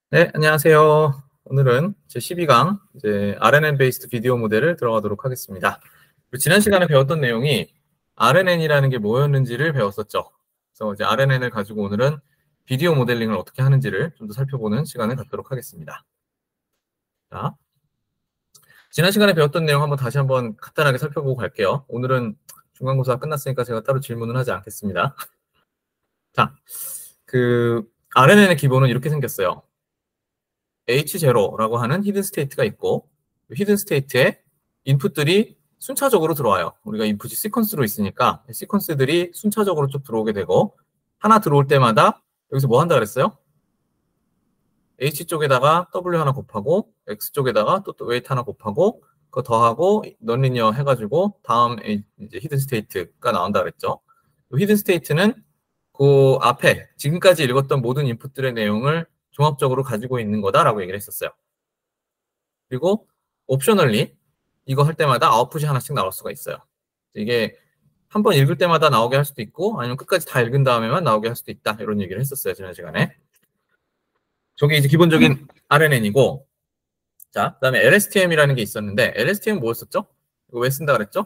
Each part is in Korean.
네, 안녕하세요. 오늘은 제 12강 이제 RNN 베이스드 비디오 모델을 들어가도록 하겠습니다. 지난 시간에 배웠던 내용이 RNN이라는 게 뭐였는지를 배웠었죠. 그래서 이제 RNN을 가지고 오늘은 비디오 모델링을 어떻게 하는지를 좀 더 살펴보는 시간을 갖도록 하겠습니다. 자, 지난 시간에 배웠던 내용 다시 한번 간단하게 살펴보고 갈게요. 오늘은 중간고사 끝났으니까 제가 따로 질문은 하지 않겠습니다. 자, RNN의 기본은 이렇게 생겼어요. H0라고 하는 히든 스테이트가 있고, 히든 스테이트에 인풋들이 순차적으로 들어와요. 우리가 인풋이 시퀀스로 있으니까 시퀀스들이 순차적으로 쭉 들어오게 되고, 하나 들어올 때마다 여기서 뭐 한다 그랬어요? H 쪽에다가 W 하나 곱하고 X 쪽에다가 또 웨이트 하나 곱하고 그거 더하고 넌리니어 해가지고 다음 이제 히든 스테이트가 나온다 그랬죠. 히든 스테이트는 그 앞에 지금까지 읽었던 모든 인풋들의 내용을 종합적으로 가지고 있는 거다라고 얘기를 했었어요. 그리고 옵셔널리 이거 할 때마다 아웃풋이 하나씩 나올 수가 있어요. 이게 한 번 읽을 때마다 나오게 할 수도 있고 아니면 끝까지 다 읽은 다음에만 나오게 할 수도 있다 이런 얘기를 했었어요 지난 시간에. 저게 이제 기본적인 RNN이고, 자 그다음에 LSTM이라는 게 있었는데 LSTM 뭐였었죠? 이거 왜 쓴다 그랬죠?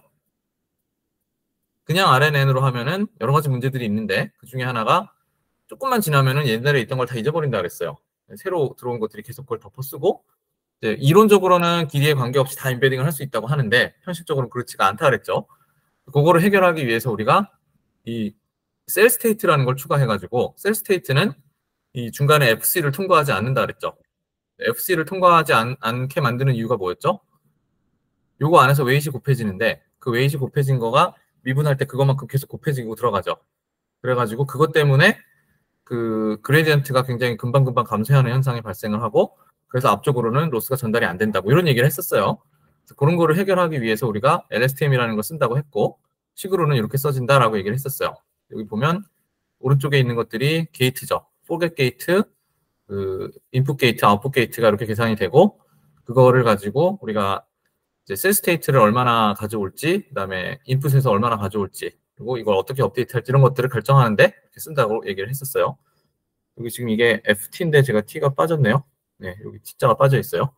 그냥 RNN으로 하면은 여러 가지 문제들이 있는데 그 중에 하나가 조금만 지나면은 옛날에 있던 걸 다 잊어버린다 그랬어요. 새로 들어온 것들이 계속 그걸 덮어쓰고 이제 이론적으로는 길이에 관계없이 다 임베딩을 할 수 있다고 하는데 현실적으로는 그렇지가 않다 그랬죠. 그거를 해결하기 위해서 우리가 이 셀 스테이트라는 걸 추가해가지고 셀 스테이트는 이 중간에 FC를 통과하지 않는다 그랬죠. FC를 통과하지 않게 만드는 이유가 뭐였죠? 요거 안에서 웨이시 곱해지는데 그 웨이시 곱해진 거가 미분할 때 그것만큼 계속 곱해지고 들어가죠. 그래가지고 그것 때문에 그 그레디언트가 굉장히 금방금방 감소하는 현상이 발생을 하고 그래서 앞쪽으로는 로스가 전달이 안 된다고 이런 얘기를 했었어요. 그런 거를 해결하기 위해서 우리가 LSTM이라는 걸 쓴다고 했고 식으로는 이렇게 써진다라고 얘기를 했었어요. 여기 보면 오른쪽에 있는 것들이 게이트죠. 포겟 게이트, 인풋 게이트, 아웃풋 게이트가 이렇게 계산이 되고 그거를 가지고 우리가 이제 셀 스테이트를 얼마나 가져올지, 그다음에 인풋에서 얼마나 가져올지, 그리고 이걸 어떻게 업데이트할지 이런 것들을 결정하는데 이렇게 쓴다고 얘기를 했었어요. 여기 지금 이게 FT인데 제가 T가 빠졌네요. 네, 여기 T자가 빠져 있어요.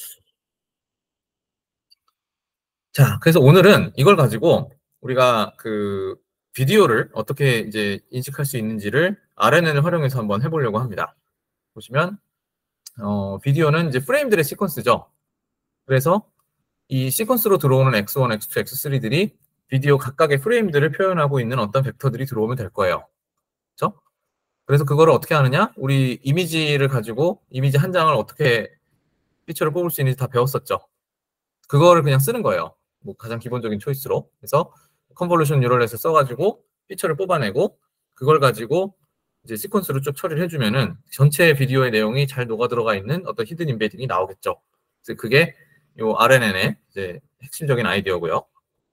자, 그래서 오늘은 이걸 가지고 우리가 비디오를 어떻게 이제 인식할 수 있는지를 RNN을 활용해서 한번 해보려고 합니다. 보시면 비디오는 이제 프레임들의 시퀀스죠. 그래서 이 시퀀스로 들어오는 X1, X2, X3들이 비디오 각각의 프레임들을 표현하고 있는 어떤 벡터들이 들어오면 될 거예요. 그렇죠? 그래서 그거를 어떻게 하느냐? 우리 이미지를 가지고 이미지 한 장을 어떻게 피처를 뽑을 수 있는지 다 배웠었죠. 그거를 그냥 쓰는 거예요. 뭐 가장 기본적인 초이스로. 그래서 컨볼루션 뉴럴넷을 써가지고 피처를 뽑아내고 그걸 가지고 이제 시퀀스로 쭉 처리를 해주면은 전체 비디오의 내용이 잘 녹아 들어가 있는 어떤 히든 임베딩이 나오겠죠. 그래서 그게 요 RNN의 이제 핵심적인 아이디어고요.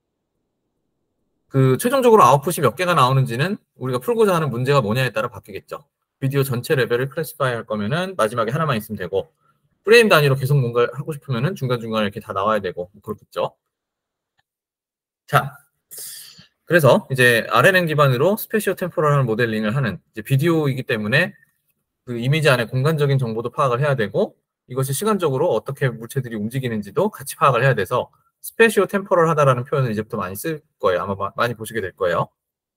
최종적으로 아웃풋이 몇 개가 나오는지는 우리가 풀고자 하는 문제가 뭐냐에 따라 바뀌겠죠. 비디오 전체 레벨을 클래시파이 할 거면은 마지막에 하나만 있으면 되고 프레임 단위로 계속 뭔가 하고 싶으면은 중간중간에 이렇게 다 나와야 되고 그렇겠죠. 자, 그래서 이제 RNN 기반으로 스페시오 템포럴 모델링을 하는 이제 비디오이기 때문에 그 이미지 안에 공간적인 정보도 파악을 해야 되고 이것이 시간적으로 어떻게 물체들이 움직이는지도 같이 파악을 해야 돼서 스페시오 템포럴 하다라는 표현을 이제부터 많이 쓸 거예요. 아마 많이 보시게 될 거예요.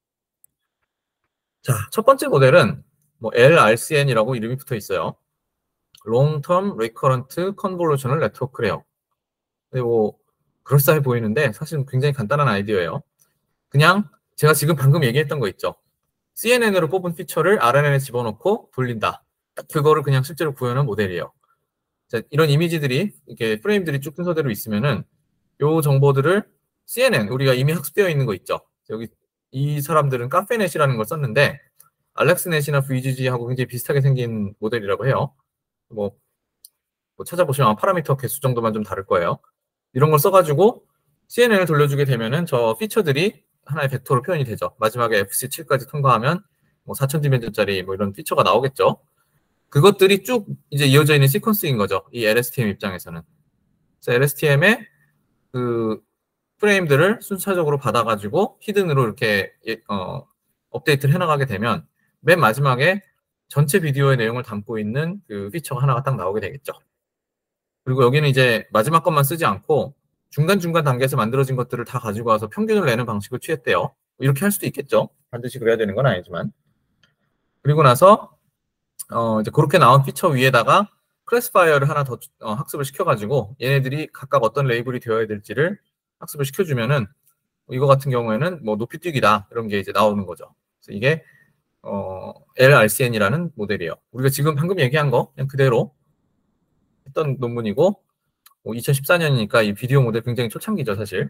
자, 첫 번째 모델은 뭐 LRCN이라고 이름이 붙어 있어요. Long Term Recurrent Convolutional Network래요. 뭐 그럴싸해 보이는데 사실은 굉장히 간단한 아이디어예요. 그냥 제가 지금 방금 얘기했던 거 있죠. CNN으로 뽑은 피처를 RNN에 집어넣고 돌린다. 딱 그거를 그냥 실제로 구현한 모델이에요. 자, 이런 이미지들이 이렇게 프레임들이 쭉 순서대로 있으면은 요 정보들을 CNN 우리가 이미 학습되어 있는 거 있죠. 여기 이 사람들은 카페넷이라는 걸 썼는데 알렉스넷이나 VGG하고 굉장히 비슷하게 생긴 모델이라고 해요. 뭐 찾아보시면 파라미터 개수 정도만 좀 다를 거예요. 이런 걸 써가지고 CNN을 돌려주게 되면은 저 피처들이 하나의 벡터로 표현이 되죠. 마지막에 FC7까지 통과하면 뭐 4000디멘전짜리 뭐 이런 피처가 나오겠죠. 그것들이 쭉 이제 이어져 있는 시퀀스인 거죠. 이 LSTM 입장에서는. 그래서 LSTM에 그 프레임들을 순차적으로 받아가지고 히든으로 이렇게 업데이트를 해나가게 되면 맨 마지막에 전체 비디오의 내용을 담고 있는 그 피처가 하나가 딱 나오게 되겠죠. 그리고 여기는 이제 마지막 것만 쓰지 않고 중간중간 단계에서 만들어진 것들을 다 가지고 와서 평균을 내는 방식을 취했대요. 이렇게 할 수도 있겠죠. 반드시 그래야 되는 건 아니지만. 그리고 나서 이제 그렇게 나온 피처 위에다가 클래스파이어를 하나 더 학습을 시켜가지고 얘네들이 각각 어떤 레이블이 되어야 될지를 학습을 시켜주면은 이거 같은 경우에는 뭐 높이뛰기다 이런 게 이제 나오는 거죠. 그래서 이게 LRCN이라는 모델이에요. 우리가 지금 방금 얘기한 거 그냥 그대로 했던 논문이고 2014년이니까 이 비디오 모델 굉장히 초창기죠, 사실.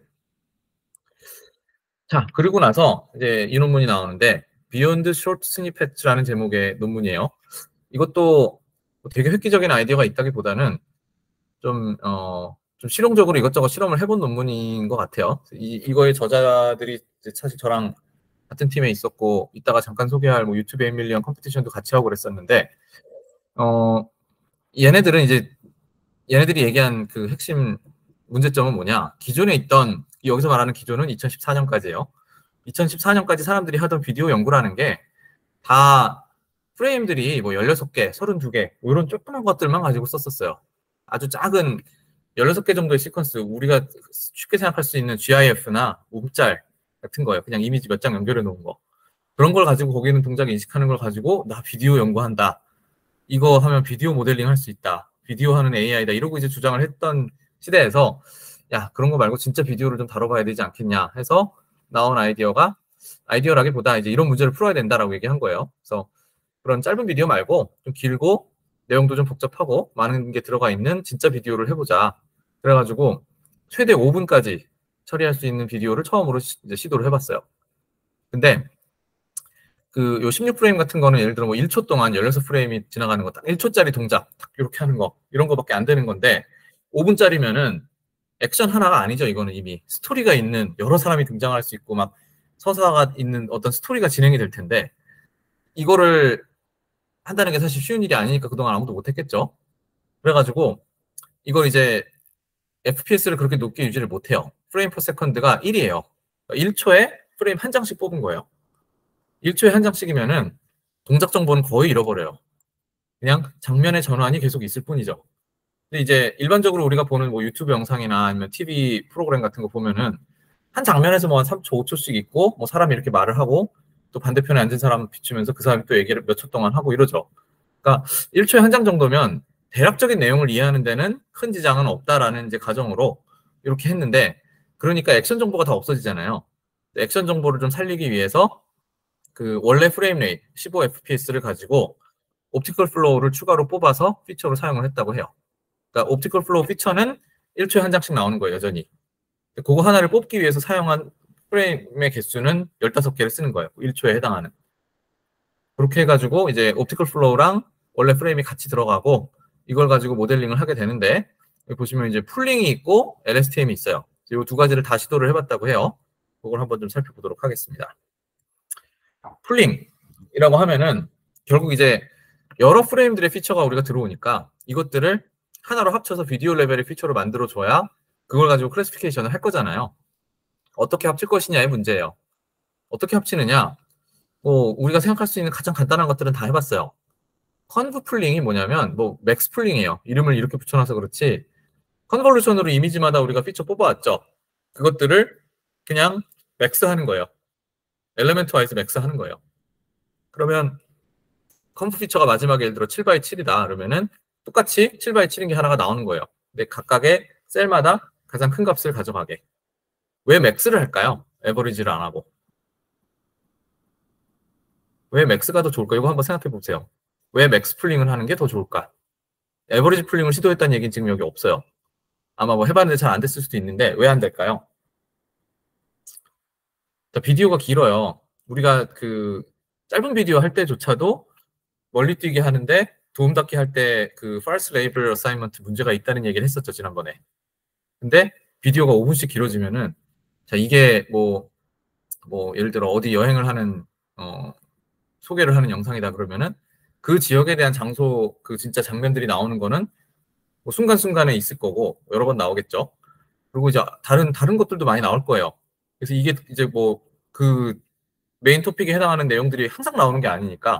자, 그리고 나서 이제 이 논문이 나오는데 Beyond Short Snippets라는 제목의 논문이에요. 이것도 되게 획기적인 아이디어가 있다기보다는 좀 실용적으로 이것저것 실험을 해본 논문인 것 같아요. 이거의 저자들이 사실 저랑 같은 팀에 있었고 이따가 잠깐 소개할 뭐 유튜브 1밀리언 컴피티션도 같이 하고 그랬었는데 얘네들은 이제 얘네들이 얘기한 그 핵심 문제점은 뭐냐? 기존에 있던 여기서 말하는 기존은 2014년까지예요. 2014년까지 사람들이 하던 비디오 연구라는 게 다 프레임들이 뭐 16개, 32개 이런 조그만 것들만 가지고 썼었어요. 아주 작은 16개 정도의 시퀀스, 우리가 쉽게 생각할 수 있는 GIF나 움짤 같은 거예요. 그냥 이미지 몇 장 연결해 놓은 거. 그런 걸 가지고 거기 있는 동작 인식하는 걸 가지고 나 비디오 연구한다. 이거 하면 비디오 모델링 할 수 있다. 비디오 하는 AI다. 이러고 이제 주장을 했던 시대에서 야, 그런 거 말고 진짜 비디오를 좀 다뤄봐야 되지 않겠냐 해서 나온 아이디어라기보다 이제 이런 문제를 풀어야 된다라고 얘기한 거예요. 그래서 그런 짧은 비디오 말고 좀 길고 내용도 좀 복잡하고 많은 게 들어가 있는 진짜 비디오를 해보자. 그래가지고 최대 5분까지 처리할 수 있는 비디오를 처음으로 이제 시도를 해봤어요. 근데 그 요 16프레임 같은 거는 예를 들어 뭐 1초 동안 16프레임이 지나가는 거 딱 1초짜리 동작 딱 이렇게 하는 거 이런 거밖에 안 되는 건데 5분짜리면은 액션 하나가 아니죠. 이거는 이미 스토리가 있는 여러 사람이 등장할 수 있고 막 서사가 있는 어떤 스토리가 진행이 될 텐데 이거를 한다는 게 사실 쉬운 일이 아니니까 그동안 아무도 못했겠죠. 그래가지고 이걸 이제 FPS를 그렇게 높게 유지를 못해요. 프레임 퍼 세컨드가 1이에요. 1초에 프레임 한 장씩 뽑은 거예요. 1초에 한 장씩이면은 동작 정보는 거의 잃어버려요. 그냥 장면의 전환이 계속 있을 뿐이죠. 근데 이제 일반적으로 우리가 보는 뭐 유튜브 영상이나 아니면 TV 프로그램 같은 거 보면은 한 장면에서 뭐 한 3초, 5초씩 있고 뭐 사람이 이렇게 말을 하고 또 반대편에 앉은 사람 비추면서 그 사람이 또 얘기를 몇 초 동안 하고 이러죠. 그러니까 1초에 한 장 정도면 대략적인 내용을 이해하는 데는 큰 지장은 없다라는 이제 가정으로 이렇게 했는데 그러니까 액션 정보가 다 없어지잖아요. 액션 정보를 좀 살리기 위해서 그 원래 프레임 레이트 15fps를 가지고 옵티컬 플로우를 추가로 뽑아서 피처로 사용을 했다고 해요. 그러니까 옵티컬 플로우 피처는 1초에 한 장씩 나오는 거예요, 여전히. 그거 하나를 뽑기 위해서 사용한 프레임의 개수는 15개를 쓰는 거예요. 1초에 해당하는. 그렇게 해가지고 이제 옵티컬 플로우랑 원래 프레임이 같이 들어가고 이걸 가지고 모델링을 하게 되는데 여기 보시면 이제 풀링이 있고 LSTM이 있어요. 이 두 가지를 다 시도를 해봤다고 해요. 그걸 한번 좀 살펴보도록 하겠습니다. 풀링이라고 하면은 결국 이제 여러 프레임들의 피처가 우리가 들어오니까 이것들을 하나로 합쳐서 비디오 레벨의 피처로 만들어줘야 그걸 가지고 클래시피케이션을 할 거잖아요. 어떻게 합칠 것이냐의 문제예요. 어떻게 합치느냐? 뭐 우리가 생각할 수 있는 가장 간단한 것들은 다 해봤어요. 컨브 풀링이 뭐냐면 뭐 맥스 풀링이에요. 이름을 이렇게 붙여놔서 그렇지 컨볼루션으로 이미지마다 우리가 피처 뽑아왔죠. 그것들을 그냥 맥스 하는 거예요. 엘리멘트 와이즈 맥스 하는 거예요. 그러면 컨브 피처가 마지막에 예를 들어 7x7이다 그러면은 똑같이 7x7인 게 하나가 나오는 거예요. 근데 각각의 셀마다 가장 큰 값을 가져가게. 왜 맥스를 할까요? 에버리지를 안 하고. 왜 맥스가 더 좋을까? 이거 한번 생각해 보세요. 왜 맥스 풀링을 하는 게 더 좋을까? 에버리지 풀링을 시도했다는 얘기는 지금 여기 없어요. 아마 뭐 해봤는데 잘 안 됐을 수도 있는데 왜 안 될까요? 비디오가 길어요. 우리가 그 짧은 비디오 할 때조차도 멀리 뛰게 하는데 도움 닫기 할 때 그 false label assignment 문제가 있다는 얘기를 했었죠, 지난번에. 근데 비디오가 5분씩 길어지면은 자, 이게 뭐 예를 들어 어디 여행을 하는 소개를 하는 영상이다 그러면은 그 지역에 대한 장소 그 진짜 장면들이 나오는 거는 뭐 순간순간에 있을 거고 여러 번 나오겠죠. 그리고 이제 다른 것들도 많이 나올 거예요. 그래서 이게 이제 뭐 그 메인 토픽에 해당하는 내용들이 항상 나오는 게 아니니까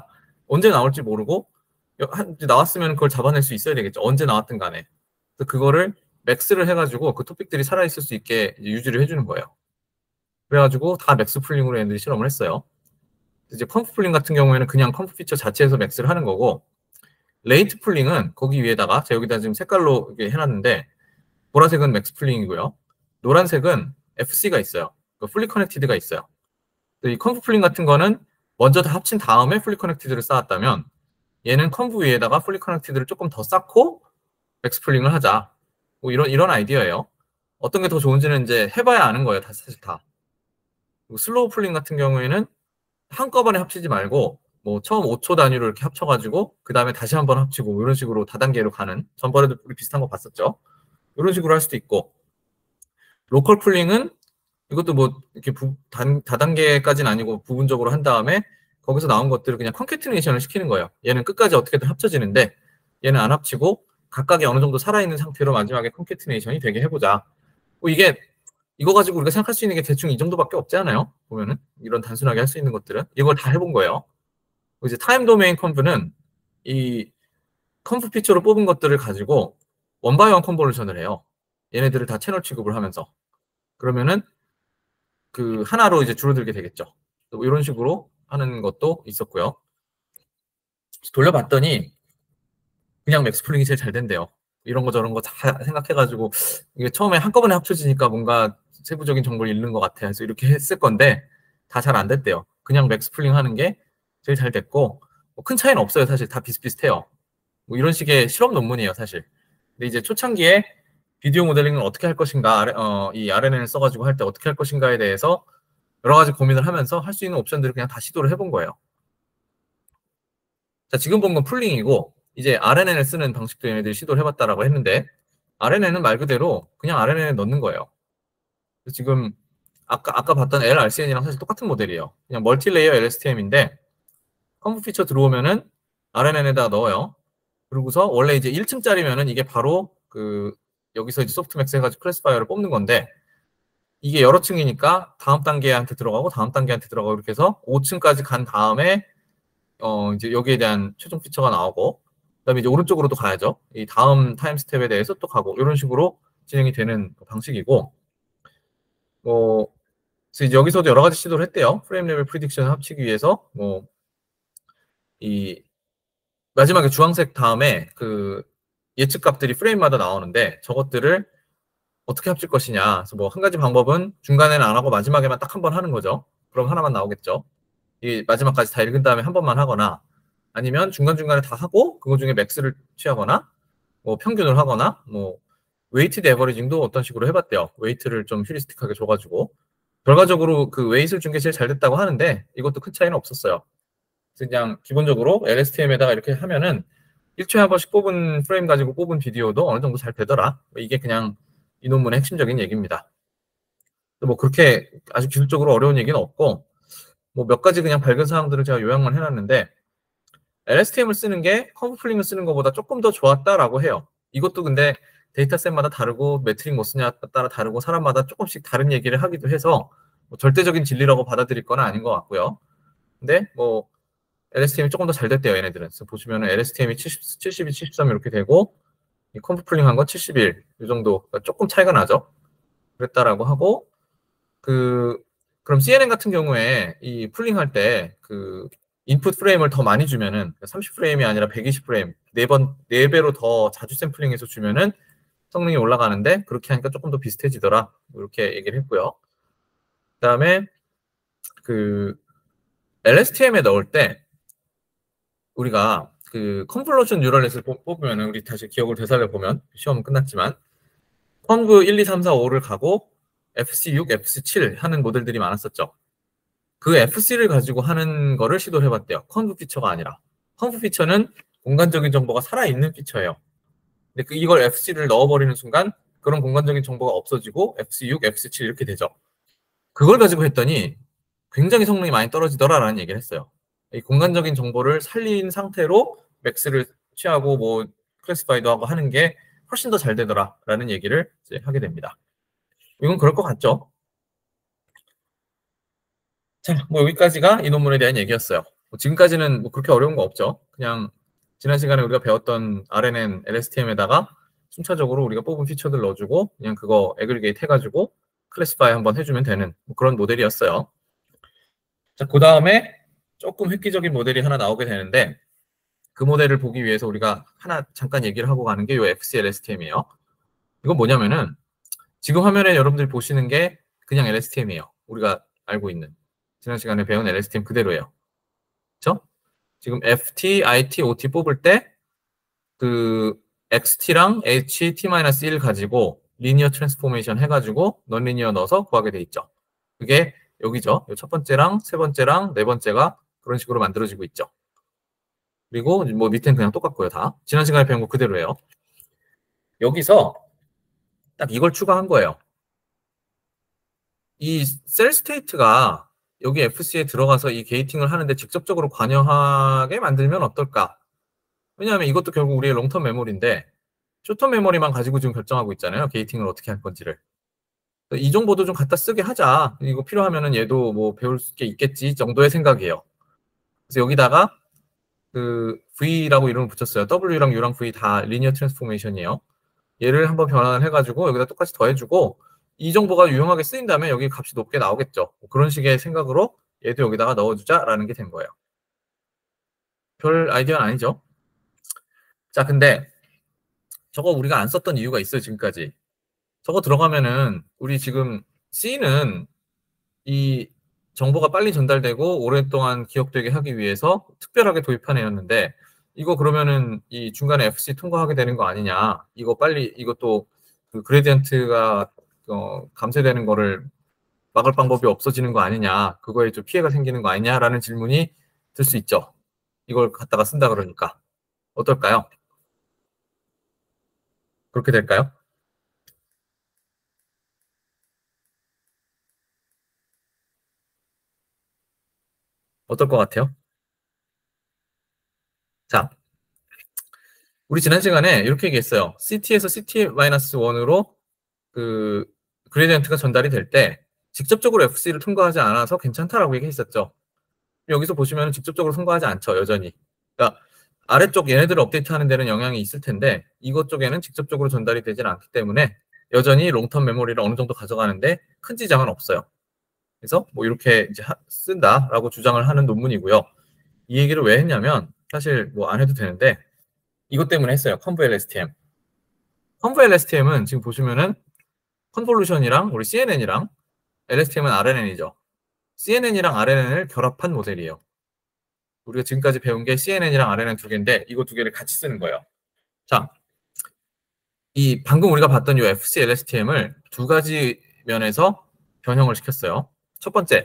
언제 나올지 모르고 나왔으면 그걸 잡아낼 수 있어야 되겠죠. 언제 나왔든 간에. 그래서 그거를 맥스를 해가지고 그 토픽들이 살아있을 수 있게 유지를 해주는 거예요. 그래가지고 다 맥스 풀링으로 애들이 실험을 했어요. 이제 컴프 풀링 같은 경우에는 그냥 컴프 피처 자체에서 맥스를 하는 거고, 레이트 풀링은 거기 위에다가 제가 여기다 지금 색깔로 이렇게 해놨는데, 보라색은 맥스 풀링이고요. 노란색은 FC가 있어요. 풀리 커넥티드가 있어요. 이 컴프 풀링 같은 거는 먼저 다 합친 다음에 풀리 커넥티드를 쌓았다면, 얘는 컴프 위에다가 풀리 커넥티드를 조금 더 쌓고 맥스 풀링을 하자. 뭐 이런 아이디어예요. 어떤 게 더 좋은지는 이제 해봐야 아는 거예요. 사실 다. 슬로우 풀링 같은 경우에는 한꺼번에 합치지 말고 뭐 처음 5초 단위로 이렇게 합쳐가지고 그 다음에 다시 한번 합치고 이런 식으로 다단계로 가는, 전번에도 우리 비슷한 거 봤었죠. 이런 식으로 할 수도 있고, 로컬 풀링은 이것도 뭐 이렇게 다단계까지는 아니고 부분적으로 한 다음에 거기서 나온 것들을 그냥 컨캐티네이션을 시키는 거예요. 얘는 끝까지 어떻게든 합쳐지는데 얘는 안 합치고 각각이 어느 정도 살아있는 상태로 마지막에 컨캐티네이션이 되게 해보자. 뭐 이거 가지고 우리가 생각할 수 있는 게 대충 이 정도밖에 없지 않아요? 보면은 이런 단순하게 할 수 있는 것들은 이걸 다 해본 거예요. 이제 타임 도메인 컴프는 이 컴프 피처로 뽑은 것들을 가지고 원바이원 컨버전을 해요. 얘네들을 다 채널 취급을 하면서. 그러면은 그 하나로 이제 줄어들게 되겠죠. 뭐 이런 식으로 하는 것도 있었고요. 돌려봤더니 그냥 맥스 풀링이 제일 잘 된대요. 이런 거 저런 거 다 생각해가지고 이게 처음에 한꺼번에 합쳐지니까 뭔가 세부적인 정보를 잃는 것 같아. 그래서 이렇게 했을 건데 다 잘 안 됐대요. 그냥 맥스 풀링 하는 게 제일 잘 됐고, 뭐 큰 차이는 없어요. 사실 다 비슷비슷해요. 뭐 이런 식의 실험 논문이에요, 사실. 근데 이제 초창기에 비디오 모델링을 어떻게 할 것인가, 이 RNN을 써가지고 할 때 어떻게 할 것인가에 대해서 여러 가지 고민을 하면서 할 수 있는 옵션들을 그냥 다 시도를 해본 거예요. 자, 지금 본 건 풀링이고, 이제 RNN을 쓰는 방식도 얘네들이 시도를 해봤다라고 했는데, RNN은 말 그대로 그냥 RNN에 넣는 거예요. 지금 아까 봤던 LRCN이랑 사실 똑같은 모델이에요. 그냥 멀티레이어 LSTM인데 컴프 피처 들어오면은 RNN에다 넣어요. 그러고서 원래 이제 1층짜리면은 이게 바로 그 여기서 이제 소프트맥스 해가지고 클래시파이어를 뽑는 건데, 이게 여러 층이니까 다음 단계한테 들어가고 다음 단계한테 들어가고 이렇게 해서 5층까지 간 다음에 이제 여기에 대한 최종 피처가 나오고, 그다음에 이제 오른쪽으로도 가야죠. 이 다음 타임 스텝에 대해서 또 가고 이런 식으로 진행이 되는 방식이고, 그래서 이제 여기서도 여러 가지 시도를 했대요. 프레임 레벨 프리딕션 합치기 위해서 이 마지막에 주황색 다음에 그 예측 값들이 프레임마다 나오는데 저것들을 어떻게 합칠 것이냐. 그래서 뭐 한 가지 방법은 중간에는 안 하고 마지막에만 딱 한 번 하는 거죠. 그럼 하나만 나오겠죠. 이 마지막까지 다 읽은 다음에 한 번만 하거나, 아니면 중간중간에 다 하고 그거 중에 맥스를 취하거나 뭐 평균을 하거나, 뭐 웨이티드 에버리징도 어떤 식으로 해봤대요. 웨이트를 좀 휴리스틱하게 줘가지고 결과적으로 그 웨이트를 준 게 제일 잘 됐다고 하는데 이것도 큰 차이는 없었어요. 그냥 기본적으로 LSTM에다가 이렇게 하면은 1초에 한 번씩 뽑은 프레임 가지고 뽑은 비디오도 어느 정도 잘 되더라. 이게 그냥 이 논문의 핵심적인 얘기입니다. 뭐 그렇게 아주 기술적으로 어려운 얘기는 없고, 뭐 몇 가지 그냥 밝은 사항들을 제가 요약만 해놨는데, LSTM을 쓰는 게 컴프 풀링을 쓰는 것보다 조금 더 좋았다라고 해요. 이것도 근데 데이터셋마다 다르고 매트릭 뭐 쓰냐에 따라 다르고 사람마다 조금씩 다른 얘기를 하기도 해서 뭐 절대적인 진리라고 받아들일 건 아닌 것 같고요. 근데 뭐 LSTM이 조금 더 잘 됐대요, 얘네들은. 그래서 보시면은 LSTM이 72, 73 이렇게 되고, 이 컴프 풀링 한 건 71, 이 정도. 그러니까 조금 차이가 나죠. 그랬다라고 하고, 그럼 CNN 같은 경우에 이 풀링 할 때 그 인풋 프레임을 더 많이 주면은 30프레임이 아니라 120프레임, 4배로 더 자주 샘플링해서 주면은 성능이 올라가는데, 그렇게 하니까 조금 더 비슷해지더라. 이렇게 얘기를 했고요. 그다음에 그 LSTM에 넣을 때 우리가 그 컨볼루션 뉴럴넷을 뽑으면, 우리 다시 기억을 되살려 보면 시험은 끝났지만 컨브 1, 2, 3, 4, 5를 가고 FC6, FC7 하는 모델들이 많았었죠. 그 FC를 가지고 하는 거를 시도를 해봤대요. 컨브 피처가 아니라. 컨브 피처는 공간적인 정보가 살아있는 피처예요. 근데 이걸 FC를 넣어버리는 순간 그런 공간적인 정보가 없어지고 FC6, FC7 이렇게 되죠. 그걸 가지고 했더니 굉장히 성능이 많이 떨어지더라라는 얘기를 했어요. 이 공간적인 정보를 살린 상태로 맥스를 취하고 뭐 클래시파이도 하고 하는 게 훨씬 더 잘 되더라라는 얘기를 이제 하게 됩니다. 이건 그럴 것 같죠? 자, 뭐 여기까지가 이 논문에 대한 얘기였어요. 지금까지는 뭐 그렇게 어려운 거 없죠. 그냥 지난 시간에 우리가 배웠던 RNN, LSTM에다가 순차적으로 우리가 뽑은 피처들 넣어주고 그냥 그거 애그리게이트 해가지고 클래시파이 한번 해주면 되는 뭐 그런 모델이었어요. 자, 그 다음에 조금 획기적인 모델이 하나 나오게 되는데 그 모델을 보기 위해서 우리가 하나 잠깐 얘기를 하고 가는 게 이 FCLSTM이에요. 이건 뭐냐면은 지금 화면에 여러분들이 보시는 게 그냥 LSTM이에요. 우리가 알고 있는 지난 시간에 배운 LSTM 그대로예요. 그렇죠? 지금 FT, IT, OT 뽑을 때 그 XT랑 HT-1 가지고 리니어 트랜스포메이션 해가지고 넌리니어 넣어서 구하게 돼 있죠. 그게 여기죠. 첫 번째랑 세 번째랑 네 번째가 그런 식으로 만들어지고 있죠. 그리고 뭐 밑에는 그냥 똑같고요. 다 지난 시간에 배운 거 그대로예요. 여기서 딱 이걸 추가한 거예요. 이 셀 스테이트가 여기 FC에 들어가서 이 게이팅을 하는데 직접적으로 관여하게 만들면 어떨까? 왜냐하면 이것도 결국 우리의 롱텀 메모리인데 숏텀 메모리만 가지고 지금 결정하고 있잖아요. 게이팅을 어떻게 할 건지를. 이 정보도 좀 갖다 쓰게 하자. 이거 필요하면은 얘도 뭐 배울 게 있겠지 정도의 생각이에요. 그래서 여기다가 그 V라고 이름을 붙였어요. W랑 U랑 V 다 리니어 트랜스포메이션이에요. 얘를 한번 변환을 해가지고 여기다 똑같이 더해주고 이 정보가 유용하게 쓰인다면 여기 값이 높게 나오겠죠. 그런 식의 생각으로 얘도 여기다가 넣어주자라는 게 된 거예요. 별 아이디어는 아니죠. 자, 근데 저거 우리가 안 썼던 이유가 있어요, 지금까지. 저거 들어가면은 우리 지금 C는 이 정보가 빨리 전달되고 오랫동안 기억되게 하기 위해서 특별하게 도입한 애였는데 이거 그러면은 이 중간에 FC 통과하게 되는 거 아니냐. 이거 빨리 이것도 그 그레디언트가 감쇄되는 거를 막을 방법이 없어지는 거 아니냐. 그거에 좀 피해가 생기는 거 아니냐라는 질문이 들 수 있죠. 이걸 갖다가 쓴다 그러니까. 어떨까요? 그렇게 될까요? 어떨 것 같아요? 자, 우리 지난 시간에 이렇게 얘기했어요. CT에서 CT-1으로 그 그레디언트가 전달이 될 때 직접적으로 FC를 통과하지 않아서 괜찮다라고 얘기했었죠. 여기서 보시면 직접적으로 통과하지 않죠, 여전히. 그러니까 아래쪽 얘네들을 업데이트하는 데는 영향이 있을 텐데 이것 쪽에는 직접적으로 전달이 되질 않기 때문에 여전히 롱텀 메모리를 어느 정도 가져가는데 큰 지장은 없어요. 그래서 뭐 이렇게 이제 쓴다라고 주장을 하는 논문이고요. 이 얘기를 왜 했냐면 사실 뭐 안 해도 되는데 이것 때문에 했어요. 컨브 LSTM. 컨브 LSTM은 지금 보시면은 컨볼루션이랑 우리 CNN이랑 LSTM은 RNN이죠. CNN이랑 RNN을 결합한 모델이에요. 우리가 지금까지 배운 게 CNN이랑 RNN 두 개인데 이거 두 개를 같이 쓰는 거예요. 자, 이 방금 우리가 봤던 이 FC LSTM을 두 가지 면에서 변형을 시켰어요. 첫 번째,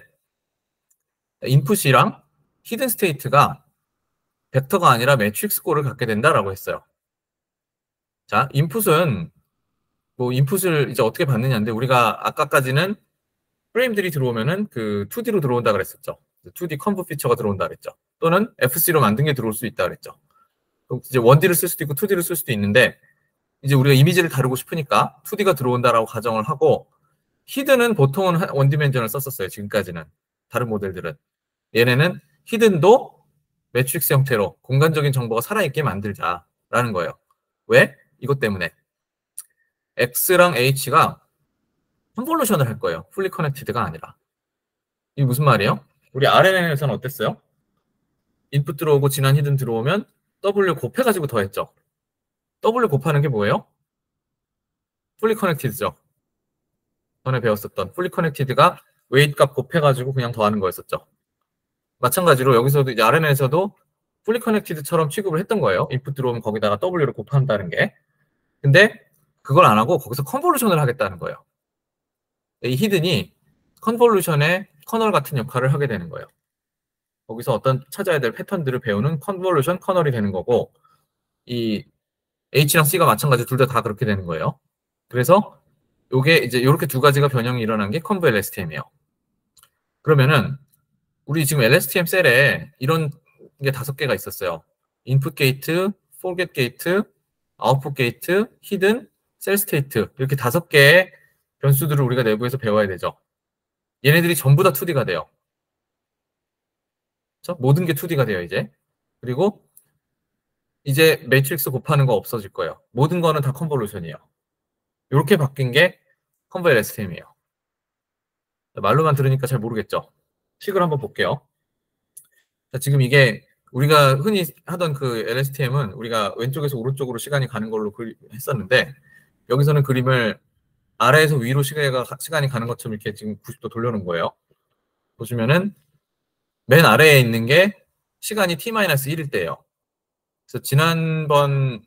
인풋이랑 히든 스테이트가 벡터가 아니라 매트릭스 꼴을 갖게 된다라고 했어요. 자, 인풋은 뭐 인풋을 이제 어떻게 받느냐인데 우리가 아까까지는 프레임들이 들어오면은 그 2D로 들어온다 그랬었죠. 2D 컨브 피처가 들어온다 그랬죠. 또는 FC로 만든 게 들어올 수 있다 그랬죠. 이제 1D를 쓸 수도 있고 2D를 쓸 수도 있는데 이제 우리가 이미지를 다루고 싶으니까 2D가 들어온다라고 가정을 하고 히든은 보통은 원디멘전을 썼었어요. 지금까지는 다른 모델들은 얘네는 히든도 매트릭스 형태로 공간적인 정보가 살아있게 만들자라는 거예요. 왜? 이것 때문에 X랑 H가 컨볼루션을 할 거예요. 풀리 커넥티드가 아니라. 이게 무슨 말이에요? 우리 RNN에서는 어땠어요? 인풋 들어오고 지난 히든 들어오면 W 곱해가지고 더했죠. W 곱하는 게 뭐예요? 풀리 커넥티드죠. 전에 배웠었던 풀리 커넥티드가 웨이트 값 곱해가지고 그냥 더하는 거였었죠. 마찬가지로 여기서도 이제 RNN에서도 풀리 커넥티드처럼 취급을 했던 거예요. 인풋 들어오면 거기다가 W를 곱한다는 게. 근데 그걸 안 하고 거기서 컨볼루션을 하겠다는 거예요. 이 히든이 컨볼루션의 커널 같은 역할을 하게 되는 거예요. 거기서 어떤 찾아야 될 패턴들을 배우는 컨볼루션 커널이 되는 거고 이 H랑 C가 마찬가지로 둘 다 그렇게 되는 거예요. 그래서 요게 이제 이렇게 두 가지가 변형이 일어난 게 컨브 LSTM이에요. 그러면은 우리 지금 LSTM 셀에 이런 게 5개가 있었어요. 인풋 게이트, 포겟 게이트, 아웃풋 게이트, 히든, 셀 스테이트 이렇게 5개의 변수들을 우리가 내부에서 배워야 되죠. 얘네들이 전부 다 2D가 돼요. 그렇죠? 모든 게 2D가 돼요, 이제. 그리고 이제 매트릭스 곱하는 거 없어질 거예요. 모든 거는 다 컨볼루션이에요. 이렇게 바뀐 게 컨버일 STM이에요. 말로만 들으니까 잘 모르겠죠? 식을 한번 볼게요. 자, 지금 이게 우리가 흔히 하던 그 LSTM은 우리가 왼쪽에서 오른쪽으로 시간이 가는 걸로 했었는데, 여기서는 그림을 아래에서 위로 시간이 가는 것처럼 이렇게 지금 90도 돌려놓은 거예요. 보시면은 맨 아래에 있는 게 시간이 t-1일 때예요. 그래서 지난번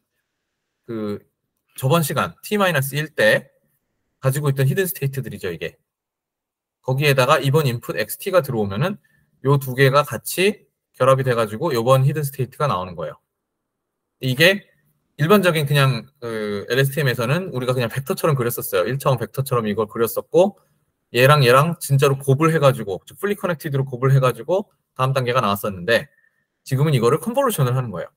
저번 시간 t-1 때 가지고 있던 히든 스테이트들이죠, 이게. 거기에다가 이번 인풋 XT가 들어오면은 요 두 개가 같이 결합이 돼가지고 요번 히든 스테이트가 나오는 거예요. 이게 일반적인 그냥 LSTM에서는 우리가 그냥 벡터처럼 그렸었어요. 1차원 벡터처럼 이걸 그렸었고, 얘랑 얘랑 진짜로 곱을 해가지고, 풀리 커넥티드로 곱을 해가지고 다음 단계가 나왔었는데, 지금은 이거를 컨볼루션을 하는 거예요.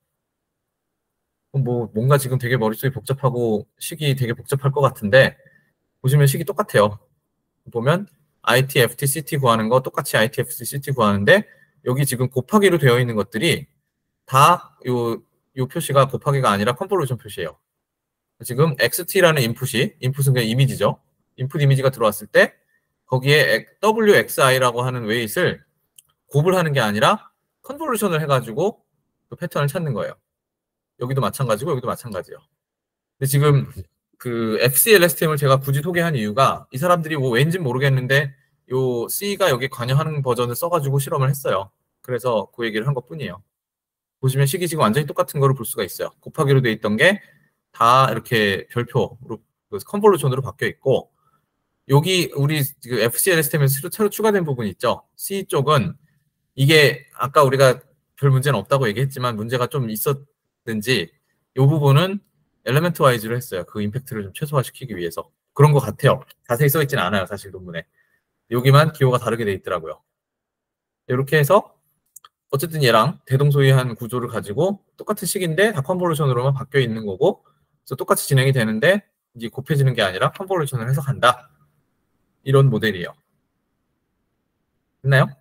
뭐 뭔가 지금 되게 머릿속이 복잡하고 식이 되게 복잡할 것 같은데, 보시면 식이 똑같아요. 보면 IT, FT, CT 구하는 거 똑같이 IT, FT, CT 구하는데, 여기 지금 곱하기로 되어 있는 것들이 다 요 표시가 곱하기가 아니라 컨볼루션 표시예요. 지금 XT라는 인풋은 그냥 이미지죠. 인풋 이미지가 들어왔을 때 거기에 WXI라고 하는 웨이트를 곱을 하는 게 아니라 컨볼루션을 해가지고 그 패턴을 찾는 거예요. 여기도 마찬가지고 여기도 마찬가지예요. 근데 지금 그 FCLSTM을 제가 굳이 소개한 이유가 이 사람들이 뭐 왠진 모르겠는데 요 C가 여기 관여하는 버전을 써가지고 실험을 했어요. 그래서 그 얘기를 한 것뿐이에요. 보시면 식이 지금 완전히 똑같은 거를 볼 수가 있어요. 곱하기로 돼 있던 게 다 이렇게 별표로 컨볼루션으로 바뀌어 있고, 여기 우리 FCLSTM에서 새로 추가된 부분 있죠. C 쪽은 이게 아까 우리가 별 문제는 없다고 얘기했지만 문제가 좀 있었는지 이 부분은 엘리멘트 와이즈로 했어요. 그 임팩트를 좀 최소화시키기 위해서. 그런 것 같아요. 자세히 써있지는 않아요, 사실 논문에. 여기만 기호가 다르게 돼 있더라고요. 이렇게 해서 어쨌든 얘랑 대동소이한 구조를 가지고 똑같은 식인데 다 컨볼루션으로만 바뀌어 있는 거고, 그래서 똑같이 진행이 되는데 이제 곱해지는 게 아니라 컨볼루션을 해석한다. 이런 모델이에요. 됐나요?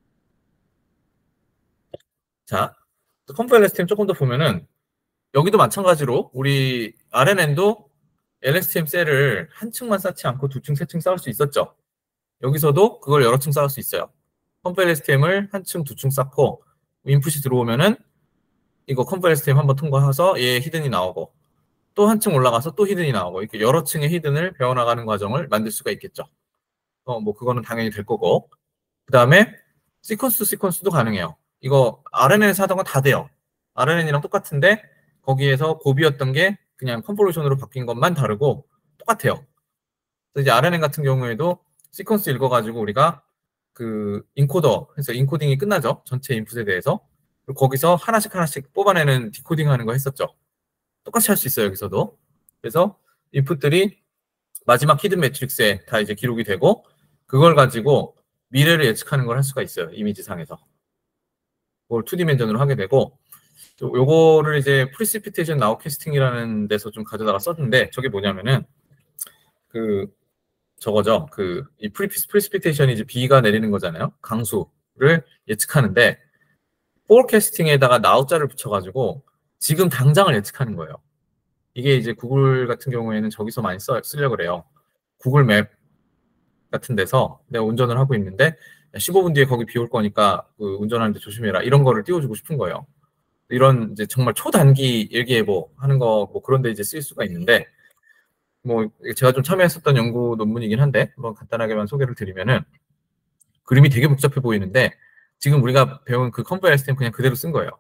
자, 컨포 LSTM 조금 더 보면은 여기도 마찬가지로 우리 RNN도 LSTM 셀을 한 층만 쌓지 않고 두 층, 세 층 쌓을 수 있었죠. 여기서도 그걸 여러 층 쌓을 수 있어요. 컨포 LSTM을 한 층, 두 층 쌓고 인풋이 들어오면은 이거 컨포 LSTM 한번 통과해서 얘 히든이 나오고, 또 한 층 올라가서 또 히든이 나오고, 이렇게 여러 층의 히든을 배워나가는 과정을 만들 수가 있겠죠. 뭐 그거는 당연히 될 거고, 그 다음에 시퀀스도 가능해요. 이거 RNN에서 하던 건 다 돼요. RNN이랑 똑같은데 거기에서 곱이었던 게 그냥 컨볼루션으로 바뀐 것만 다르고 똑같아요. 그래서 이제 RNN 같은 경우에도 시퀀스 읽어가지고 우리가 그 인코더 해서 인코딩이 끝나죠. 전체 인풋에 대해서. 그리고 거기서 하나씩 뽑아내는 디코딩 하는 거 했었죠. 똑같이 할 수 있어요, 여기서도. 그래서 인풋들이 마지막 히든 매트릭스에 다 이제 기록이 되고, 그걸 가지고 미래를 예측하는 걸 할 수가 있어요, 이미지상에서. 그걸 2디멘전으로 하게 되고, 요거를 이제 프리시피테이션 나우캐스팅이라는 데서 좀 가져다가 썼는데, 저게 뭐냐면은 저거죠. 이 프리시피테이션이 이제 비가 내리는 거잖아요. 강수를 예측하는데 포캐스팅에다가 나우자를 붙여가지고 지금 당장을 예측하는 거예요. 이게 이제 구글 같은 경우에는 저기서 많이 쓰려고 그래요. 구글 맵 같은 데서 내가 운전을 하고 있는데 15분 뒤에 거기 비 올 거니까 운전하는데 조심해라, 이런 거를 띄워주고 싶은 거예요. 이런 이제 정말 초단기 일기예보 하는 거 뭐 그런 데 이제 쓸 수가 있는데, 뭐 제가 좀 참여했었던 연구 논문이긴 한데 한번 간단하게만 소개를 드리면은 그림이 되게 복잡해 보이는데 지금 우리가 배운 그 컨포 LSTM 그냥 그대로 쓴 거예요.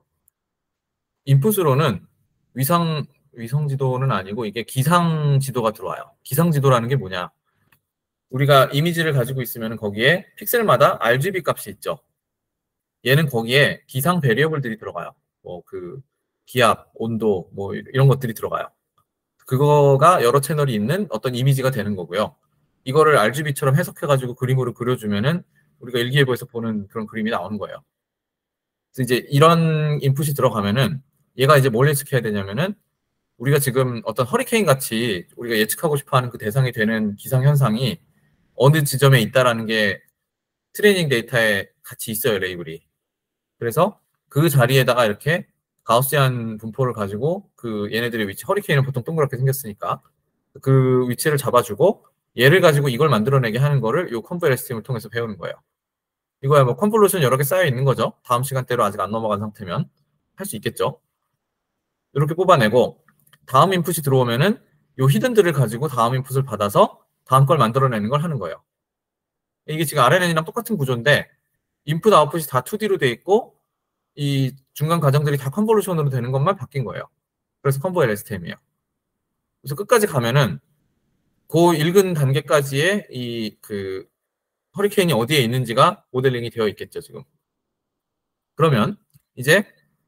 인풋으로는 위성 지도는 아니고 이게 기상 지도가 들어와요. 기상 지도라는 게 뭐냐? 우리가 이미지를 가지고 있으면 거기에 픽셀마다 RGB 값이 있죠. 얘는 거기에 기상 베리어블들이 들어가요. 뭐 기압, 온도 뭐 이런 것들이 들어가요. 그거가 여러 채널이 있는 어떤 이미지가 되는 거고요. 이거를 RGB처럼 해석해가지고 그림으로 그려주면은 우리가 일기예보에서 보는 그런 그림이 나오는 거예요. 그래서 이제 이런 인풋이 들어가면은 얘가 이제 뭘 예측해야 되냐면은 우리가 지금 어떤 허리케인 같이 우리가 예측하고 싶어하는 그 대상이 되는 기상 현상이 어느 지점에 있다라는 게 트레이닝 데이터에 같이 있어요, 레이블이. 그래서 그 자리에다가 이렇게 가우시안 분포를 가지고 그 얘네들의 위치, 허리케인은 보통 동그랗게 생겼으니까 그 위치를 잡아주고 얘를 가지고 이걸 만들어내게 하는 거를 이 컨브 LSTM을 통해서 배우는 거예요. 이거야 뭐 컨볼루션 여러 개 쌓여 있는 거죠. 다음 시간대로 아직 안 넘어간 상태면 할 수 있겠죠. 이렇게 뽑아내고 다음 인풋이 들어오면은 요 히든들을 가지고 다음 인풋을 받아서 다음 걸 만들어내는 걸 하는 거예요. 이게 지금 RNN이랑 똑같은 구조인데 인풋 아웃풋이 다 2D로 돼 있고 이 중간 과정들이 다 컨볼루션으로 되는 것만 바뀐 거예요. 그래서 컨보 LSTM이에요. 그래서 끝까지 가면은 그 읽은 단계까지의 이 그 허리케인이 어디에 있는지가 모델링이 되어 있겠죠, 지금. 그러면 이제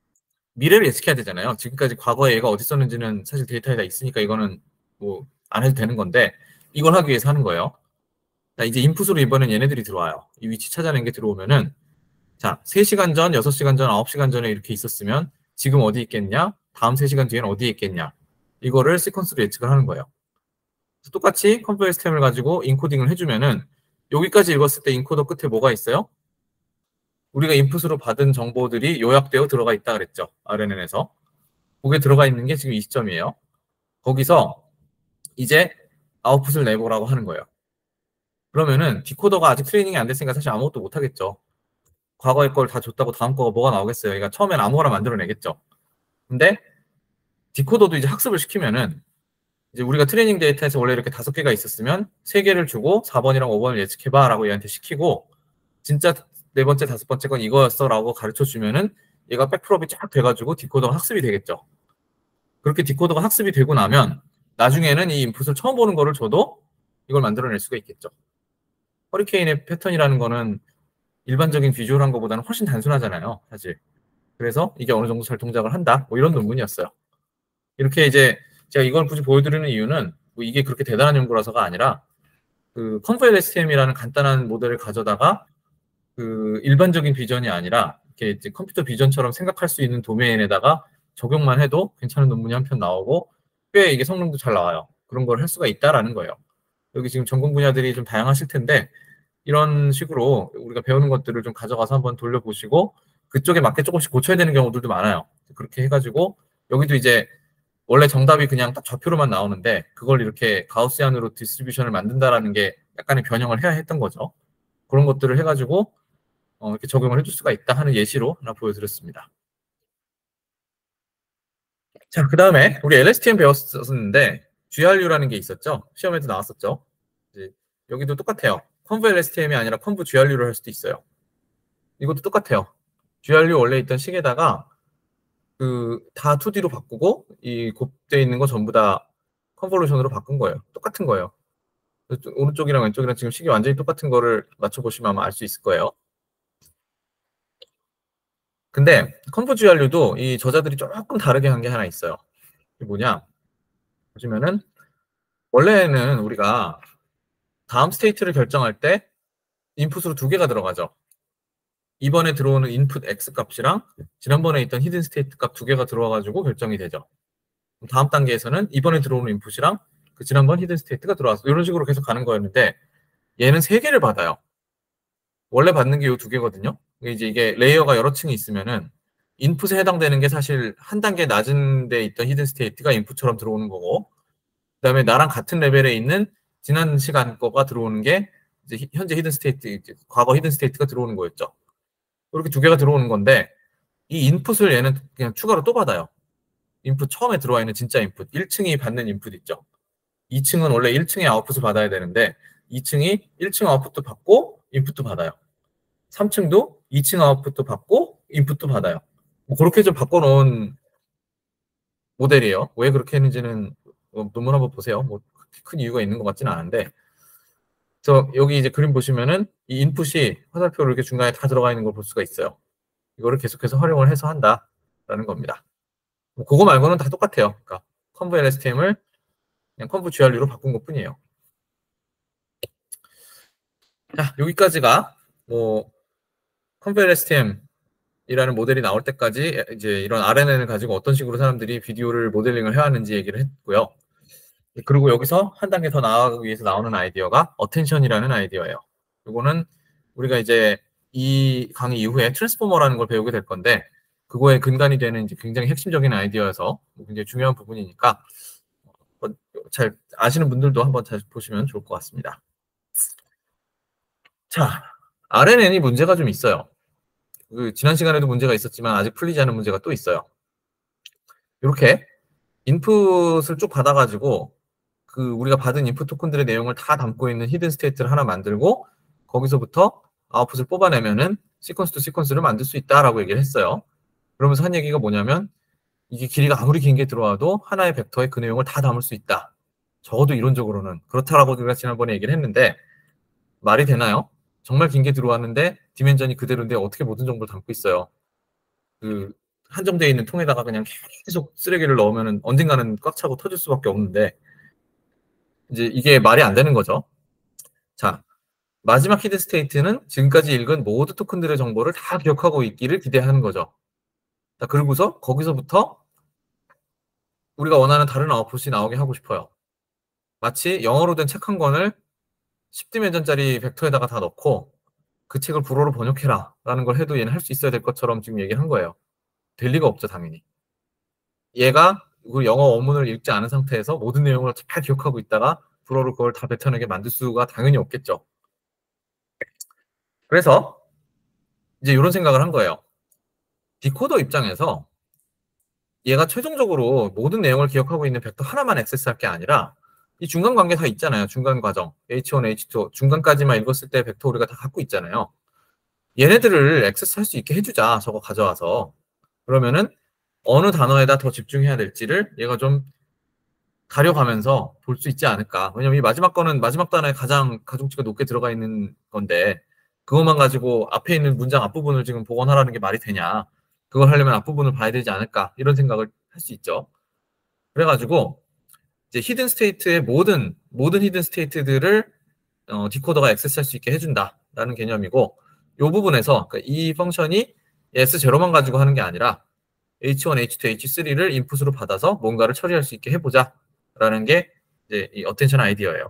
미래를 예측해야 되잖아요. 지금까지 과거에 얘가 어디 있었는지는 사실 데이터에 다 있으니까 이거는 뭐 안 해도 되는 건데 이걸 하기 위해서 하는 거예요. 자, 이제 인풋으로 이번엔 얘네들이 들어와요. 이 위치 찾아낸 게 들어오면은 자, 3시간 전, 6시간 전, 9시간 전에 이렇게 있었으면 지금 어디 있겠냐? 다음 3시간 뒤에는 어디에 있겠냐? 이거를 시퀀스로 예측을 하는 거예요. 똑같이 컴파일 스템을 가지고 인코딩을 해주면은 여기까지 읽었을 때 인코더 끝에 뭐가 있어요? 우리가 인풋으로 받은 정보들이 요약되어 들어가 있다 그랬죠. RNN에서. 거기에 들어가 있는 게 지금 이 시점이에요. 거기서 이제 아웃풋을 내보라고 하는 거예요. 그러면은 디코더가 아직 트레이닝이 안 됐으니까 사실 아무것도 못 하겠죠. 과거의 걸 다 줬다고 다음 거가 뭐가 나오겠어요. 그러니까 처음엔 아무거나 만들어내겠죠. 근데 디코더도 이제 학습을 시키면은 이제 우리가 트레이닝 데이터에서 원래 이렇게 5개가 있었으면 3개를 주고 4번이랑 5번을 예측해봐 라고 얘한테 시키고 진짜 4번째, 5번째 건 이거였어 라고 가르쳐 주면은 얘가 백프롭이 쫙 돼가지고 디코더가 학습이 되겠죠. 그렇게 디코더가 학습이 되고 나면 나중에는 이 인풋을 처음 보는 거를 줘도 이걸 만들어낼 수가 있겠죠. 허리케인의 패턴이라는 거는 일반적인 비주얼한 것보다는 훨씬 단순하잖아요, 사실. 그래서 이게 어느 정도 잘 동작을 한다, 뭐 이런 논문이었어요. 이렇게 이제 제가 이걸 굳이 보여드리는 이유는 뭐 이게 그렇게 대단한 연구라서가 아니라 그 컨브 LSTM이라는 간단한 모델을 가져다가 그 일반적인 비전이 아니라 이렇게 이제 컴퓨터 비전처럼 생각할 수 있는 도메인에다가 적용만 해도 괜찮은 논문이 한 편 나오고 꽤 이게 성능도 잘 나와요. 그런 걸 할 수가 있다라는 거예요. 여기 지금 전공 분야들이 좀 다양하실 텐데 이런 식으로 우리가 배우는 것들을 좀 가져가서 한번 돌려보시고 그쪽에 맞게 조금씩 고쳐야 되는 경우들도 많아요. 그렇게 해가지고 여기도 이제 원래 정답이 그냥 딱 좌표로만 나오는데 그걸 이렇게 가우시안으로 디스트리뷰션을 만든다라는 게 약간의 변형을 해야 했던 거죠. 그런 것들을 해가지고 이렇게 적용을 해줄 수가 있다 하는 예시로 하나 보여드렸습니다. 자, 그 다음에 우리 LSTM 배웠었는데 GRU라는 게 있었죠. 시험에도 나왔었죠. 이제 여기도 똑같아요. 컨브 LSTM이 아니라 컨브 GRU를 할 수도 있어요. 이것도 똑같아요. GRU 원래 있던 식에다가 그 다 2D로 바꾸고 이 곱돼 있는 거 전부 다 컨볼루션으로 바꾼 거예요. 똑같은 거예요. 오른쪽이랑 왼쪽이랑 지금 식이 완전히 똑같은 거를 맞춰보시면 아마 알 수 있을 거예요. 근데 컨브 GRU도 이 저자들이 조금 다르게 한 게 하나 있어요. 이게 뭐냐? 보시면은 원래는 우리가 다음 스테이트를 결정할 때 인풋으로 2개가 들어가죠. 이번에 들어오는 인풋 X 값이랑 지난번에 있던 히든 스테이트 값 2개가 들어와가지고 결정이 되죠. 다음 단계에서는 이번에 들어오는 인풋이랑 그 지난번 히든 스테이트가 들어와서 이런 식으로 계속 가는 거였는데 얘는 3개를 받아요. 원래 받는 게 이 2개거든요. 이제 이게 레이어가 여러 층이 있으면은 인풋에 해당되는 게 사실 한 단계 낮은 데 있던 히든 스테이트가 인풋처럼 들어오는 거고 그다음에 나랑 같은 레벨에 있는 지난 시간 거가 들어오는 게 이제 현재 히든 스테이트, 과거 히든 스테이트가 들어오는 거였죠. 이렇게 2개가 들어오는 건데 이 인풋을 얘는 그냥 추가로 또 받아요. 인풋 처음에 들어와 있는 진짜 인풋 1층이 받는 인풋 있죠. 2층은 원래 1층의 아웃풋을 받아야 되는데 2층이 1층 아웃풋도 받고 인풋도 받아요. 3층도 2층 아웃풋도 받고 인풋도 받아요. 뭐 그렇게 좀 바꿔놓은 모델이에요. 왜 그렇게 했는지는 논문 한번 보세요. 뭐 큰 이유가 있는 것 같지는 않은데 그래서 여기 이제 그림 보시면은 이 인풋이 화살표로 이렇게 중간에 다 들어가 있는 걸 볼 수가 있어요. 이거를 계속해서 활용을 해서 한다라는 겁니다. 뭐 그거 말고는 다 똑같아요. 그러니까 컨브 LSTM을 그냥 컨브 GRU로 바꾼 것뿐이에요. 자, 여기까지가 뭐 컨브 LSTM이라는 모델이 나올 때까지 이제 이런 RNN을 가지고 어떤 식으로 사람들이 비디오를 모델링을 해야 하는지 얘기를 했고요. 그리고 여기서 한 단계 더 나아가기 위해서 나오는 아이디어가 어텐션이라는 아이디어예요. 이거는 우리가 이제 이 강의 이후에 트랜스포머라는 걸 배우게 될 건데 그거에 근간이 되는 이제 굉장히 핵심적인 아이디어여서 굉장히 중요한 부분이니까 잘 아시는 분들도 한번 잘 보시면 좋을 것 같습니다. 자, RNN이 문제가 좀 있어요. 지난 시간에도 문제가 있었지만 아직 풀리지 않은 문제가 또 있어요. 이렇게 인풋을 쭉 받아가지고 우리가 받은 인풋 토큰들의 내용을 다 담고 있는 히든 스테이트를 하나 만들고 거기서부터 아웃풋을 뽑아내면은 시퀀스 투 시퀀스를 만들 수 있다라고 얘기를 했어요. 그러면서 한 얘기가 뭐냐면 이게 길이가 아무리 긴 게 들어와도 하나의 벡터에 그 내용을 다 담을 수 있다. 적어도 이론적으로는 그렇다라고 우리가 지난번에 얘기를 했는데 말이 되나요? 정말 긴 게 들어왔는데 디멘전이 그대로인데 어떻게 모든 정보를 담고 있어요. 한정되어 있는 통에다가 그냥 계속 쓰레기를 넣으면 언젠가는 꽉 차고 터질 수밖에 없는데 이제 이게 말이 안 되는 거죠. 자, 마지막 히든 스테이트는 지금까지 읽은 모든 토큰들의 정보를 다 기억하고 있기를 기대하는 거죠. 자, 그리고서 거기서부터 우리가 원하는 다른 아웃풋이 나오게 하고 싶어요. 마치 영어로 된 책 한 권을 10디멘전짜리 벡터에다가 다 넣고 그 책을 불어로 번역해라 라는 걸 해도 얘는 할 수 있어야 될 것처럼 지금 얘기를 한 거예요. 될 리가 없죠, 당연히. 얘가 영어 원문을 읽지 않은 상태에서 모든 내용을 잘 기억하고 있다가 불어로 그걸 다 뱉어내게 만들 수가 당연히 없겠죠. 그래서 이제 이런 생각을 한 거예요. 디코더 입장에서 얘가 최종적으로 모든 내용을 기억하고 있는 벡터 하나만 액세스할 게 아니라 이 중간 관계 다 있잖아요. 중간 과정. H1, H2 중간까지만 읽었을 때 벡터 우리가 다 갖고 있잖아요. 얘네들을 액세스할 수 있게 해주자. 저거 가져와서. 그러면은 어느 단어에다 더 집중해야 될지를 얘가 좀 가려가면서 볼 수 있지 않을까. 왜냐면 이 마지막 거는 마지막 단어에 가장 가중치가 높게 들어가 있는 건데 그것만 가지고 앞에 있는 문장 앞부분을 지금 복원하라는 게 말이 되냐. 그걸 하려면 앞부분을 봐야 되지 않을까. 이런 생각을 할 수 있죠. 그래가지고 이제 히든 스테이트의 모든 히든 스테이트들을 디코더가 액세스할 수 있게 해준다라는 개념이고 이 부분에서 그러니까 이 펑션이 S0만 가지고 하는 게 아니라 H1, H2, H3를 인풋으로 받아서 뭔가를 처리할 수 있게 해보자라는 게 이제 이 어텐션 아이디어예요.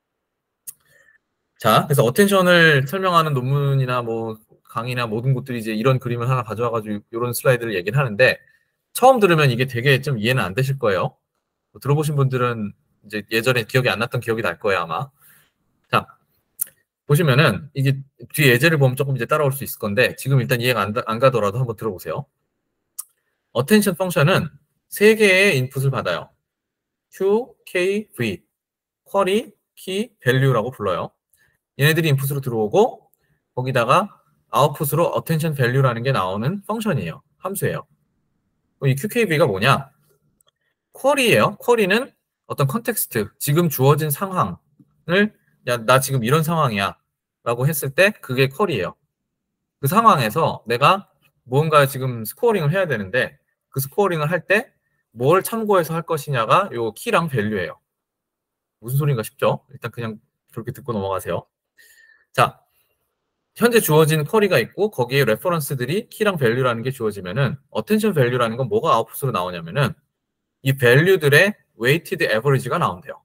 자, 그래서 어텐션을 설명하는 논문이나 뭐 강의나 모든 곳들이 이제 이런 그림을 하나 가져와가지고 이런 슬라이드를 얘기를 하는데 처음 들으면 이게 되게 좀 이해는 안 되실 거예요. 들어보신 분들은 이제 예전에 기억이 안 났던 기억이 날 거예요, 아마. 자, 보시면은 이게 뒤에 예제를 보면 조금 이제 따라올 수 있을 건데 지금 일단 이해가 안 가더라도 한번 들어보세요. 어텐션 펑션은 3개의 인풋을 받아요. Q, K, V, 쿼리, 키, 밸류라고 불러요. 얘네들이 인풋으로 들어오고 거기다가 아웃풋으로 어텐션 밸류라는 게 나오는 펑션이에요. 함수예요. 이 QKV가 뭐냐? 쿼리예요. 쿼리는 어떤 컨텍스트, 지금 주어진 상황을 야, 나 지금 이런 상황이야 라고 했을 때 그게 쿼리예요. 그 상황에서 내가 무언가 지금 스코어링을 해야 되는데 그 스코어링을 할 때 뭘 참고해서 할 것이냐가 요 키랑 밸류예요. 무슨 소린가 싶죠? 일단 그냥 그렇게 듣고 넘어가세요. 자, 현재 주어진 쿼리가 있고 거기에 레퍼런스들이 키랑 밸류라는 게 주어지면은 어텐션 밸류라는 건 뭐가 아웃풋으로 나오냐면은 이 밸류들의 웨이티드 에버리지가 나온대요.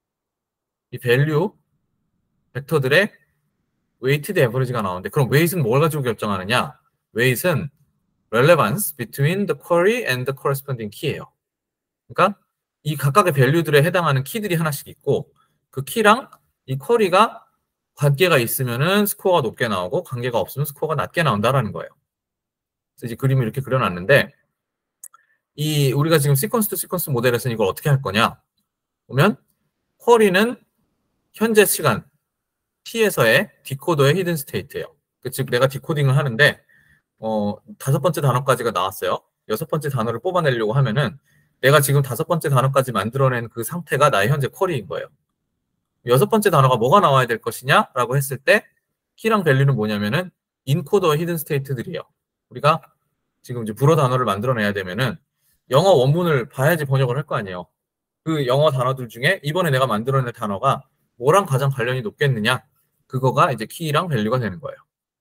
이 밸류 벡터들의 웨이티드 에버리지가 나오는데 그럼 웨이트는 뭘 가지고 결정하느냐? 웨이트는 relevance between the query and the corresponding key예요. 그러니까 이 각각의 밸류들에 해당하는 키들이 하나씩 있고 그 키랑 이 쿼리가 관계가 있으면은 스코어가 높게 나오고 관계가 없으면 스코어가 낮게 나온다라는 거예요. 그래서 이제 그림을 이렇게 그려놨는데 이 우리가 지금 시퀀스 투 시퀀스 모델에서는 이걸 어떻게 할 거냐? 보면 쿼리는 현재 시간 T에서의 디코더의 히든 스테이트예요. 즉 내가 디코딩을 하는데 5번째 단어까지가 나왔어요. 6번째 단어를 뽑아내려고 하면은 내가 지금 5번째 단어까지 만들어낸 그 상태가 나의 현재 쿼리인 거예요. 6번째 단어가 뭐가 나와야 될 것이냐라고 했을 때 키랑 밸류는 뭐냐면은 인코더 히든 스테이트들이에요. 우리가 지금 이제 불어 단어를 만들어내야 되면은 영어 원문을 봐야지 번역을 할 거 아니에요. 그 영어 단어들 중에 이번에 내가 만들어낸 단어가 뭐랑 가장 관련이 높겠느냐 그거가 이제 키랑 밸류가 되는 거예요.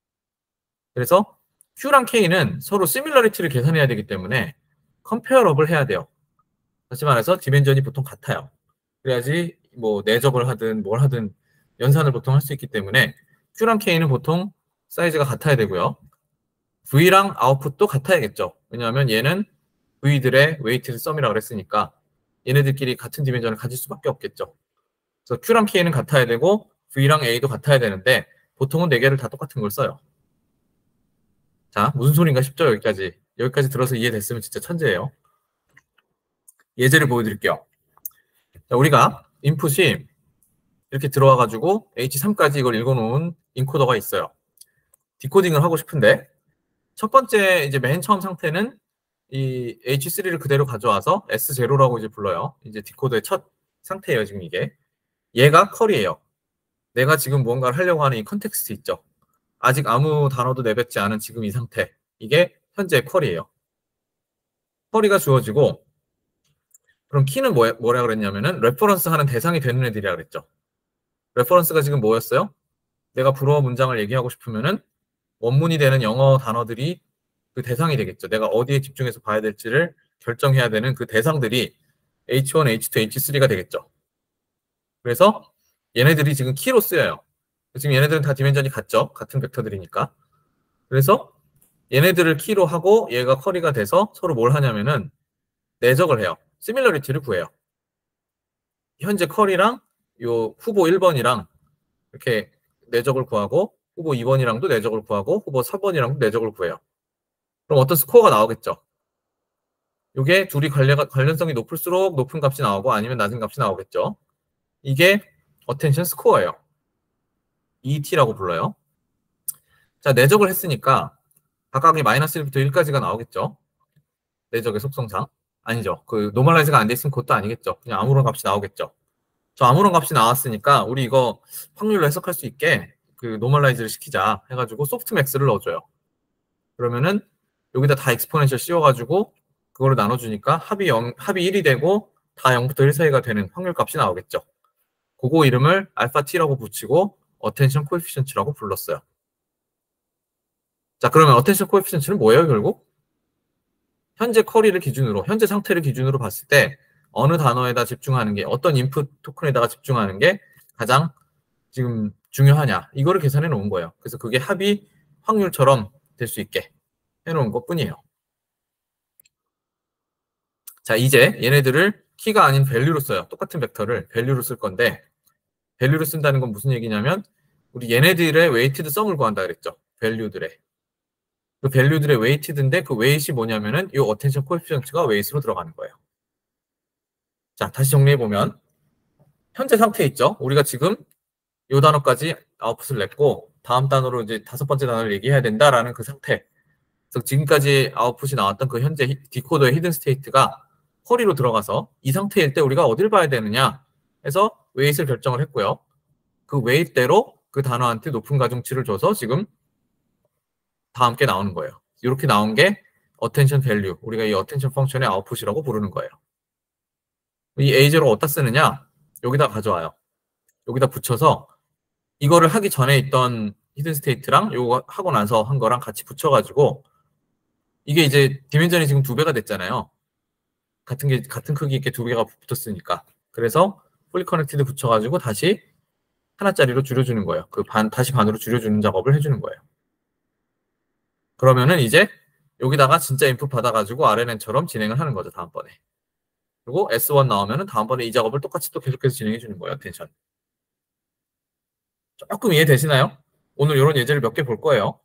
그래서 Q랑 K는 서로 시밀러리티를 계산해야 되기 때문에 컴페어러블 해야 돼요. 다시 말해서 디멘전이 보통 같아요. 그래야지 뭐 내적을 하든 뭘 하든 연산을 보통 할 수 있기 때문에 Q랑 K는 보통 사이즈가 같아야 되고요. V랑 아웃풋도 같아야겠죠. 왜냐하면 얘는 V들의 웨이티드 썸이라고 그랬으니까 얘네들끼리 같은 디멘전을 가질 수밖에 없겠죠. 그래서 Q랑 K는 같아야 되고 V랑 A도 같아야 되는데 보통은 4개를 다 똑같은 걸 써요. 자, 무슨 소린가 싶죠? 여기까지. 여기까지 들어서 이해됐으면 진짜 천재예요. 예제를 보여드릴게요. 자, 우리가 인풋이 이렇게 들어와가지고 H3까지 이걸 읽어놓은 인코더가 있어요. 디코딩을 하고 싶은데 첫 번째 이제 맨 처음 상태는 이 H3를 그대로 가져와서 S0라고 이제 불러요. 이제 디코더의 첫 상태예요, 지금 이게. 얘가 컬이에요. 내가 지금 무언가를 하려고 하는 이 컨텍스트 있죠. 아직 아무 단어도 내뱉지 않은 지금 이 상태. 이게 현재 컬이에요. 컬이가 주어지고 그럼 키는 뭐라 그랬냐면은 레퍼런스 하는 대상이 되는 애들이라 그랬죠. 레퍼런스가 지금 뭐였어요? 내가 불어 문장을 얘기하고 싶으면은 원문이 되는 영어 단어들이 그 대상이 되겠죠. 내가 어디에 집중해서 봐야 될지를 결정해야 되는 그 대상들이 H1, H2, H3가 되겠죠. 그래서 얘네들이 지금 키로 쓰여요. 지금 얘네들은 다 디멘전이 같죠. 같은 벡터들이니까. 그래서 얘네들을 키로 하고 얘가 커리가 돼서 서로 뭘 하냐면은 내적을 해요. 시밀러리티를 구해요. 현재 컬이랑 요 후보 1번이랑 이렇게 내적을 구하고 후보 2번이랑도 내적을 구하고 후보 4번이랑도 내적을 구해요. 그럼 어떤 스코어가 나오겠죠. 이게 둘이 관련성이 높을수록 높은 값이 나오고 아니면 낮은 값이 나오겠죠. 이게 어텐션 스코어예요. ET라고 불러요. 자, 내적을 했으니까 각각이 마이너스 1부터 1까지가 나오겠죠. 내적의 속성상. 아니죠. 그 노멀라이즈가 안 돼 있으면 그것도 아니겠죠. 그냥 아무런 값이 나오겠죠. 저 아무런 값이 나왔으니까 우리 이거 확률로 해석할 수 있게 그 노멀라이즈를 시키자 해가지고 소프트맥스를 넣어줘요. 그러면은 여기다 다 익스포넨셜 씌워가지고 그거를 나눠주니까 합이 1이 되고 다 0부터 1 사이가 되는 확률 값이 나오겠죠. 그거 이름을 알파 t라고 붙이고 어텐션 코에피션트라고 불렀어요. 자, 그러면 어텐션 코에피션트는 뭐예요, 결국? 현재 쿼리를 기준으로, 현재 상태를 기준으로 봤을 때 어느 단어에다 집중하는 게, 어떤 인풋 토큰에다가 집중하는 게 가장 지금 중요하냐, 이거를 계산해 놓은 거예요. 그래서 그게 합이 확률처럼 될 수 있게 해놓은 것 뿐이에요. 자, 이제 얘네들을 키가 아닌 밸류로 써요. 똑같은 벡터를 밸류로 쓸 건데, 밸류로 쓴다는 건 무슨 얘기냐면 우리 얘네들의 웨이티드 썸을 구한다 그랬죠. 밸류들의. 그 밸류들의 웨이티드인데 그 웨이트이 뭐냐면은 이 어텐션 코에피션트가 웨이트로 들어가는 거예요. 자, 다시 정리해 보면 현재 상태 있죠. 우리가 지금 이 단어까지 아웃풋을 냈고 다음 단어로 이제 5번째 단어를 얘기해야 된다라는 그 상태. 그래서 지금까지 아웃풋이 나왔던 그 현재 디코더의 히든 스테이트가 쿼리로 들어가서 이 상태일 때 우리가 어딜 봐야 되느냐 해서 웨이트를 결정을 했고요. 그 웨이트대로 그 단어한테 높은 가중치를 줘서 지금 다 함께 나오는 거예요. 이렇게 나온 게 attention value, 우리가 이 attention 펑션의 아웃풋이라고 부르는 거예요. 이 A0를 어디다 쓰느냐? 여기다 가져와요. 여기다 붙여서 이거를 하기 전에 있던 히든 스테이트랑 요거 하고 나서 한 거랑 같이 붙여가지고 이게 이제 디멘전이 지금 2배가 됐잖아요. 같은 크기 있게 2개가 붙었으니까. 그래서 풀리 커넥티드 붙여가지고 다시 하나짜리로 줄여주는 거예요. 다시 반으로 줄여주는 작업을 해주는 거예요. 그러면은 이제 여기다가 진짜 인풋 받아가지고 RNN처럼 진행을 하는 거죠, 다음번에. 그리고 S1 나오면은 다음번에 이 작업을 똑같이 또 계속해서 진행해 주는 거예요, 텐션. 조금 이해되시나요? 오늘 이런 예제를 몇 개 볼 거예요.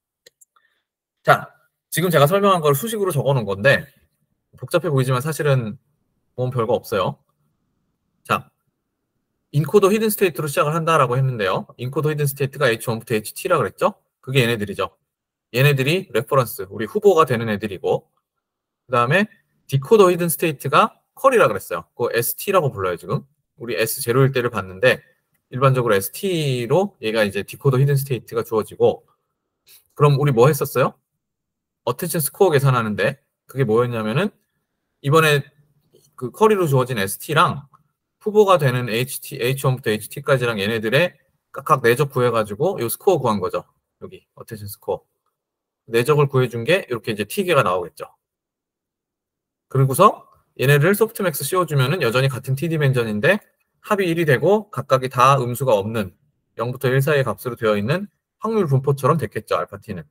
자, 지금 제가 설명한 걸 수식으로 적어 놓은 건데 복잡해 보이지만 사실은 보면 별거 없어요. 자, 인코더 히든 스테이트로 시작을 한다라고 했는데요. 인코더 히든 스테이트가 H1부터 HT라 그랬죠? 그게 얘네들이죠. 얘네들이 레퍼런스, 우리 후보가 되는 애들이고 그 다음에 디코더 히든 스테이트가 컬이라 그랬어요. 그거 ST라고 불러요, 지금. 우리 S0일 때를 봤는데 일반적으로 ST로 얘가 이제 디코더 히든 스테이트가 주어지고 그럼 우리 뭐 했었어요? 어텐션 스코어 계산하는데 그게 뭐였냐면은 이번에 그 컬이로 주어진 ST랑 후보가 되는 H1부터 HT까지랑 얘네들의 각각 내적 구해가지고 이 스코어 구한 거죠. 여기 어텐션 스코어. 내적을 구해준 게 이렇게 이제 T개가 나오겠죠. 그리고서 얘네를 소프트맥스 씌워주면은 여전히 같은 T 디멘전인데 합이 1이 되고 각각이 다 음수가 없는 0부터 1 사이의 값으로 되어 있는 확률 분포처럼 됐겠죠, 알파 t는.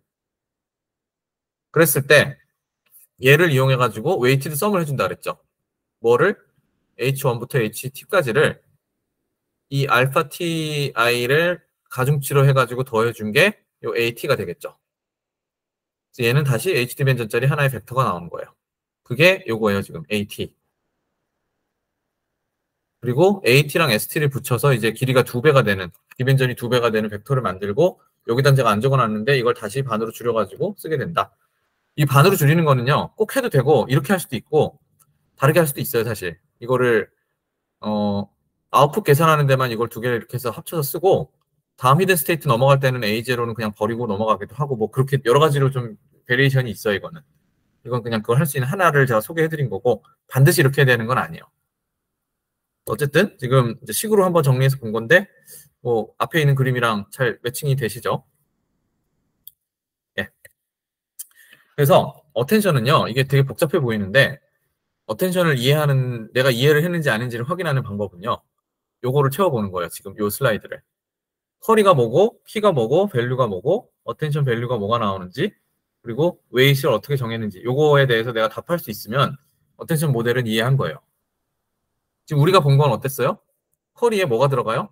그랬을 때 얘를 이용해 가지고 웨이티드 썸을 해준다 그랬죠. 뭐를? h1부터 ht까지를 이 알파 ti를 가중치로 해가지고 더해준 게 요 at가 되겠죠. 얘는 다시 h 디멘전짜리 하나의 벡터가 나오는 거예요. 그게 요거예요, 지금 at. 그리고 at랑 st를 붙여서 이제 길이가 2배가 되는, 디멘전이 2배가 되는 벡터를 만들고, 여기다 제가 안 적어놨는데 이걸 다시 반으로 줄여가지고 쓰게 된다. 이 반으로 줄이는 거는요, 꼭 해도 되고 이렇게 할 수도 있고 다르게 할 수도 있어요. 사실 이거를 아웃풋 계산하는 데만 이걸 두 개를 이렇게 해서 합쳐서 쓰고, 다음 히든 스테이트 넘어갈 때는 A0는 그냥 버리고 넘어가기도 하고, 뭐 그렇게 여러 가지로 좀 베리에이션이 있어요. 이건 그냥 그걸 할 수 있는 하나를 제가 소개해드린 거고, 반드시 이렇게 해야 되는 건 아니에요. 어쨌든 지금 이제 식으로 한번 정리해서 본 건데, 뭐 앞에 있는 그림이랑 잘 매칭이 되시죠? 예. 그래서 어텐션은요, 이게 되게 복잡해 보이는데, 어텐션을 이해하는, 내가 이해를 했는지 아닌지를 확인하는 방법은요, 요거를 채워보는 거예요. 지금 요 슬라이드를. 쿼리가 뭐고, 키가 뭐고, 밸류가 뭐고, 어텐션 밸류가 뭐가 나오는지, 그리고 웨이트를 어떻게 정했는지, 요거에 대해서 내가 답할 수 있으면 어텐션 모델은 이해한 거예요. 지금 우리가 본 건 어땠어요? 쿼리에 뭐가 들어가요?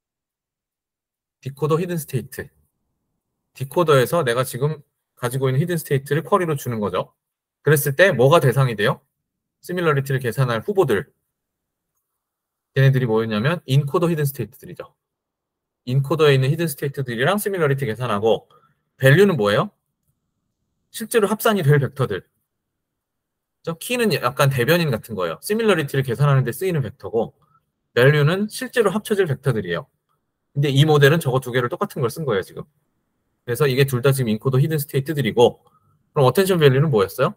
디코더 히든 스테이트. 디코더에서 내가 지금 가지고 있는 히든 스테이트를 쿼리로 주는 거죠. 그랬을 때 뭐가 대상이 돼요? 시밀러리티를 계산할 후보들. 걔네들이 뭐였냐면 인코더 히든 스테이트들이죠. 인코더에 있는 히든 스테이트들이랑 시밀러리티 계산하고, 밸류는 뭐예요? 실제로 합산이 될 벡터들. 키는 약간 대변인 같은 거예요. 시밀러리티를 계산하는 데 쓰이는 벡터고, 밸류는 실제로 합쳐질 벡터들이에요. 근데 이 모델은 저거 두 개를 똑같은 걸 쓴 거예요, 지금. 그래서 이게 둘 다 지금 인코더 히든 스테이트들이고, 그럼 어텐션 밸류는 뭐였어요?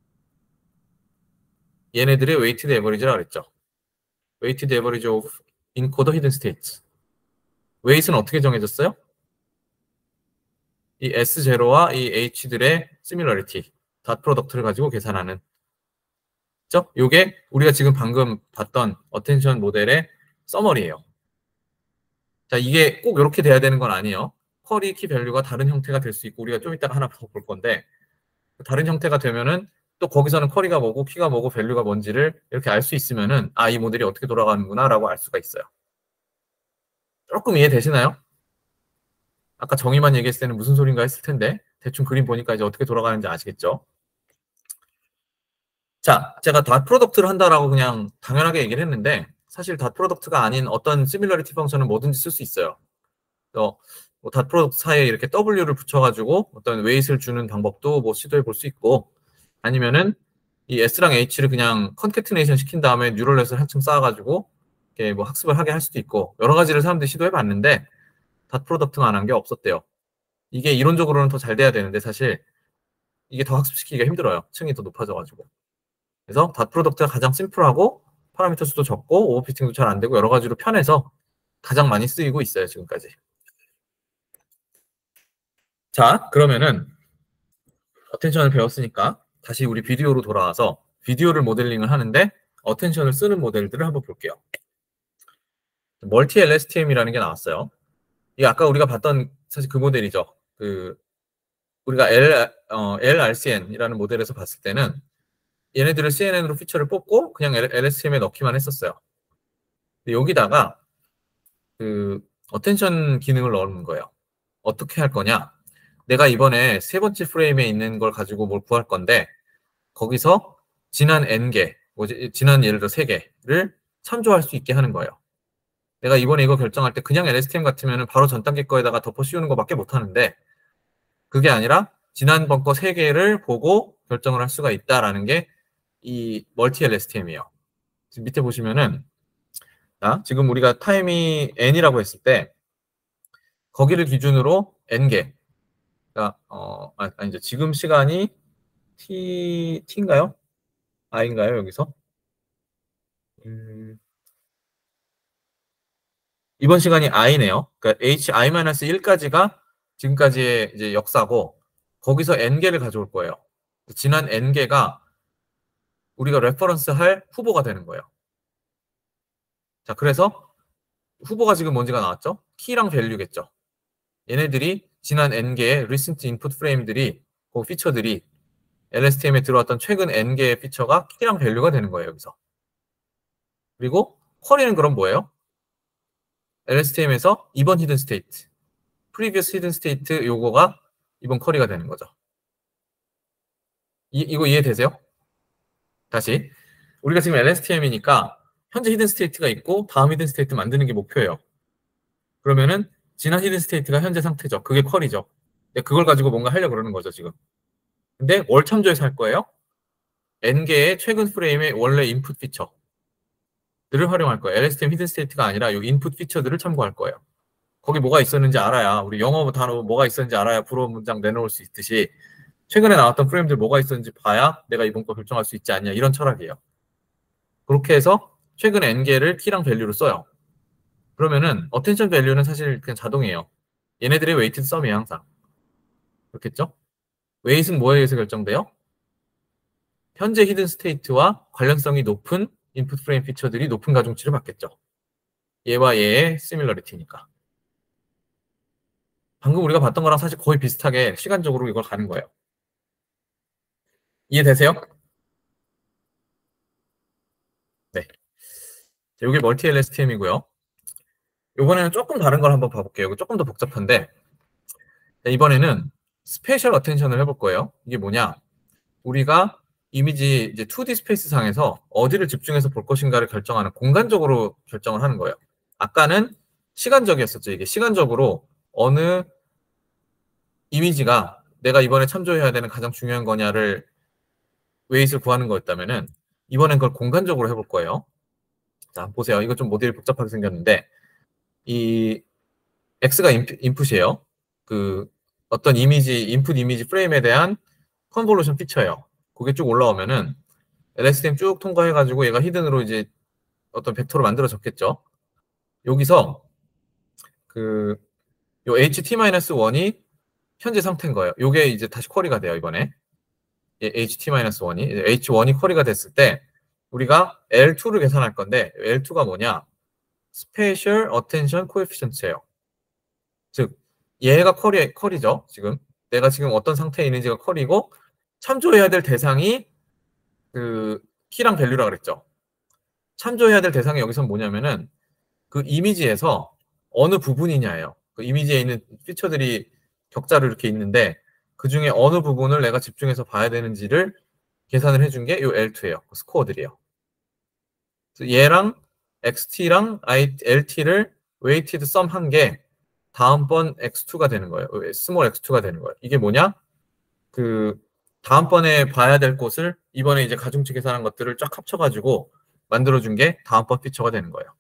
얘네들의 웨이티드 에버리지라고 그랬죠. 웨이티드 에버리지 오브 인코더 히든 스테이트. 웨이트는 어떻게 정해졌어요? 이 S0와 이 H들의 시밀러리티, 닷 프로덕트를 가지고 계산하는. 그죠? 요게 우리가 지금 방금 봤던 어텐션 모델의 서머리예요. 자, 이게 꼭 이렇게 돼야 되는 건 아니에요. 쿼리 키 밸류가 다른 형태가 될 수 있고, 우리가 좀 이따가 하나 더 볼 건데, 다른 형태가 되면은 또 거기서는 쿼리가 뭐고 키가 뭐고 밸류가 뭔지를 이렇게 알 수 있으면은, 아, 이 모델이 어떻게 돌아가는구나 라고 알 수가 있어요. 조금 이해되시나요? 아까 정의만 얘기했을 때는 무슨 소린가 했을 텐데, 대충 그림 보니까 이제 어떻게 돌아가는지 아시겠죠? 자, 제가 닷 프로덕트를 한다라고 그냥 당연하게 얘기를 했는데, 사실 닷 프로덕트가 아닌 어떤 시밀러리티 펑션은 뭐든지 쓸 수 있어요. 닷 프로덕트 사이에 이렇게 W를 붙여가지고 어떤 웨이트를 주는 방법도 뭐 시도해 볼 수 있고, 아니면은 이 S랑 H를 그냥 컨캐티네이션 시킨 다음에 뉴럴넷을 한층 쌓아가지고 이렇게 뭐 학습을 하게 할 수도 있고, 여러 가지를 사람들이 시도해 봤는데 닷 프로덕트만 한 게 없었대요. 이게 이론적으로는 더 잘 돼야 되는데 사실 이게 더 학습시키기가 힘들어요. 층이 더 높아져가지고. 그래서 닷 프로덕트가 가장 심플하고 파라미터 수도 적고 오버피팅도 잘 안 되고 여러 가지로 편해서 가장 많이 쓰이고 있어요, 지금까지. 자, 그러면은 어텐션을 배웠으니까 다시 우리 비디오로 돌아와서 비디오를 모델링을 하는데 어텐션을 쓰는 모델들을 한번 볼게요. 멀티 LSTM이라는 게 나왔어요. 이게 아까 우리가 봤던 사실 그 모델이죠. 우리가 LRCN이라는 모델에서 봤을 때는 얘네들을 CNN으로 피처를 뽑고 그냥 LSTM에 넣기만 했었어요. 근데 여기다가 어텐션 기능을 넣는 거예요. 어떻게 할 거냐? 내가 이번에 세 번째 프레임에 있는 걸 가지고 뭘 구할 건데, 거기서 지난 n개, 지난 예를 들어 3개를 참조할 수 있게 하는 거예요. 내가 이번에 이거 결정할 때 그냥 LSTM 같으면 바로 전 단계 거에다가 덮어 씌우는 것밖에 못 하는데, 그게 아니라 지난번 거 3개를 보고 결정을 할 수가 있다라는 게 이 멀티 LSTM이에요. 지금 밑에 보시면은, 지금 우리가 타임이 n이라고 했을 때 거기를 기준으로 n개, 그러니까 아니죠. 지금 시간이 t인가요? i인가요? 여기서? 이번 시간이 i네요. 그러니까 hi-1까지가 지금까지의 이제 역사고, 거기서 n개를 가져올 거예요. 지난 n개가 우리가 레퍼런스 할 후보가 되는 거예요. 자, 그래서 후보가 지금 뭔지가 나왔죠? 키랑 밸류겠죠. 얘네들이 지난 n개의 recent input frame들이, 그 피처들이 LSTM에 들어왔던 최근 n개의 피처가 키랑 밸류가 되는 거예요, 여기서. 그리고 쿼리는 그럼 뭐예요? LSTM에서 이번 히든 스테이트, previous 히든 스테이트 요거가 이번 쿼리가 되는 거죠. 이거 이해되세요? 다시. 우리가 지금 LSTM이니까 현재 히든 스테이트가 있고 다음 히든 스테이트 만드는 게 목표예요. 그러면은 지난 히든 스테이트가 현재 상태죠. 그게 쿼리죠. 그걸 가지고 뭔가 하려고 그러는 거죠, 지금. 근데 뭘 참조해서 할 거예요? n개의 최근 프레임의 원래 인풋 피처들을 활용할 거예요. LSTM 히든 스테이트가 아니라 이 인풋 피처들을 참고할 거예요. 거기 뭐가 있었는지 알아야, 우리 영어 단어 뭐가 있었는지 알아야 불어 문장 내놓을 수 있듯이 최근에 나왔던 프레임들 뭐가 있었는지 봐야 내가 이번 거 결정할 수 있지 않냐, 이런 철학이에요. 그렇게 해서 최근 n개를 키랑 밸류로 써요. 그러면은 어텐션 밸류는 사실 그냥 자동이에요. 얘네들의 웨이티드 썸이에요, 항상. 그렇겠죠? 웨이트는 뭐에 의해서 결정돼요? 현재 히든 스테이트와 관련성이 높은 인풋 프레임 피처들이 높은 가중치를 받겠죠. 얘와 얘의 시밀러리티니까. 방금 우리가 봤던 거랑 사실 거의 비슷하게 시간적으로 이걸 가는 거예요. 이해되세요? 네. 이게 멀티 LSTM이고요. 이번에는 조금 다른 걸 한번 봐볼게요. 이거 조금 더 복잡한데, 이번에는 스페셜 어텐션을 해볼 거예요. 이게 뭐냐? 우리가 이미지 이제 2D 스페이스 상에서 어디를 집중해서 볼 것인가를 결정하는, 공간적으로 결정을 하는 거예요. 아까는 시간적이었었죠. 이게 시간적으로 어느 이미지가 내가 이번에 참조해야 되는 가장 중요한 거냐를 웨이트를 구하는 거였다면은, 이번엔 그걸 공간적으로 해볼 거예요. 자, 보세요. 이거 좀 모델이 복잡하게 생겼는데, 이 X가 인풋이에요. 그 어떤 이미지, 인풋 이미지 프레임에 대한 컨볼루션 피처예요. 그게 쭉 올라오면은 LSTM 쭉 통과해가지고 얘가 히든으로 이제 어떤 벡터로 만들어졌겠죠. 여기서 그 요 HT-1이 현재 상태인 거예요. 요게 이제 다시 쿼리가 돼요, 이번에. HT-1이 H1이 쿼리가 됐을 때 우리가 L2를 계산할 건데, L2가 뭐냐? 스페셜 어텐션 코에피션트예요. 즉 얘가 쿼리죠. 지금 내가 지금 어떤 상태에 있는지가 쿼리고, 참조해야 될 대상이 그 키랑 밸류라 그랬죠. 참조해야 될 대상이 여기서 뭐냐면은 그 이미지에서 어느 부분이냐예요. 그 이미지에 있는 피처들이 격자로 이렇게 있는데 그 중에 어느 부분을 내가 집중해서 봐야 되는지를 계산을 해준 게 이 L2예요. 그 스코어들이에요. 얘랑 XT랑 LT를 웨이티드 썸 한 게 다음번 X2가 되는 거예요. 스몰 X2가 되는 거예요. 이게 뭐냐? 그 다음번에 봐야 될 곳을 이번에 이제 가중치 계산한 것들을 쫙 합쳐가지고 만들어준 게 다음번 피처가 되는 거예요.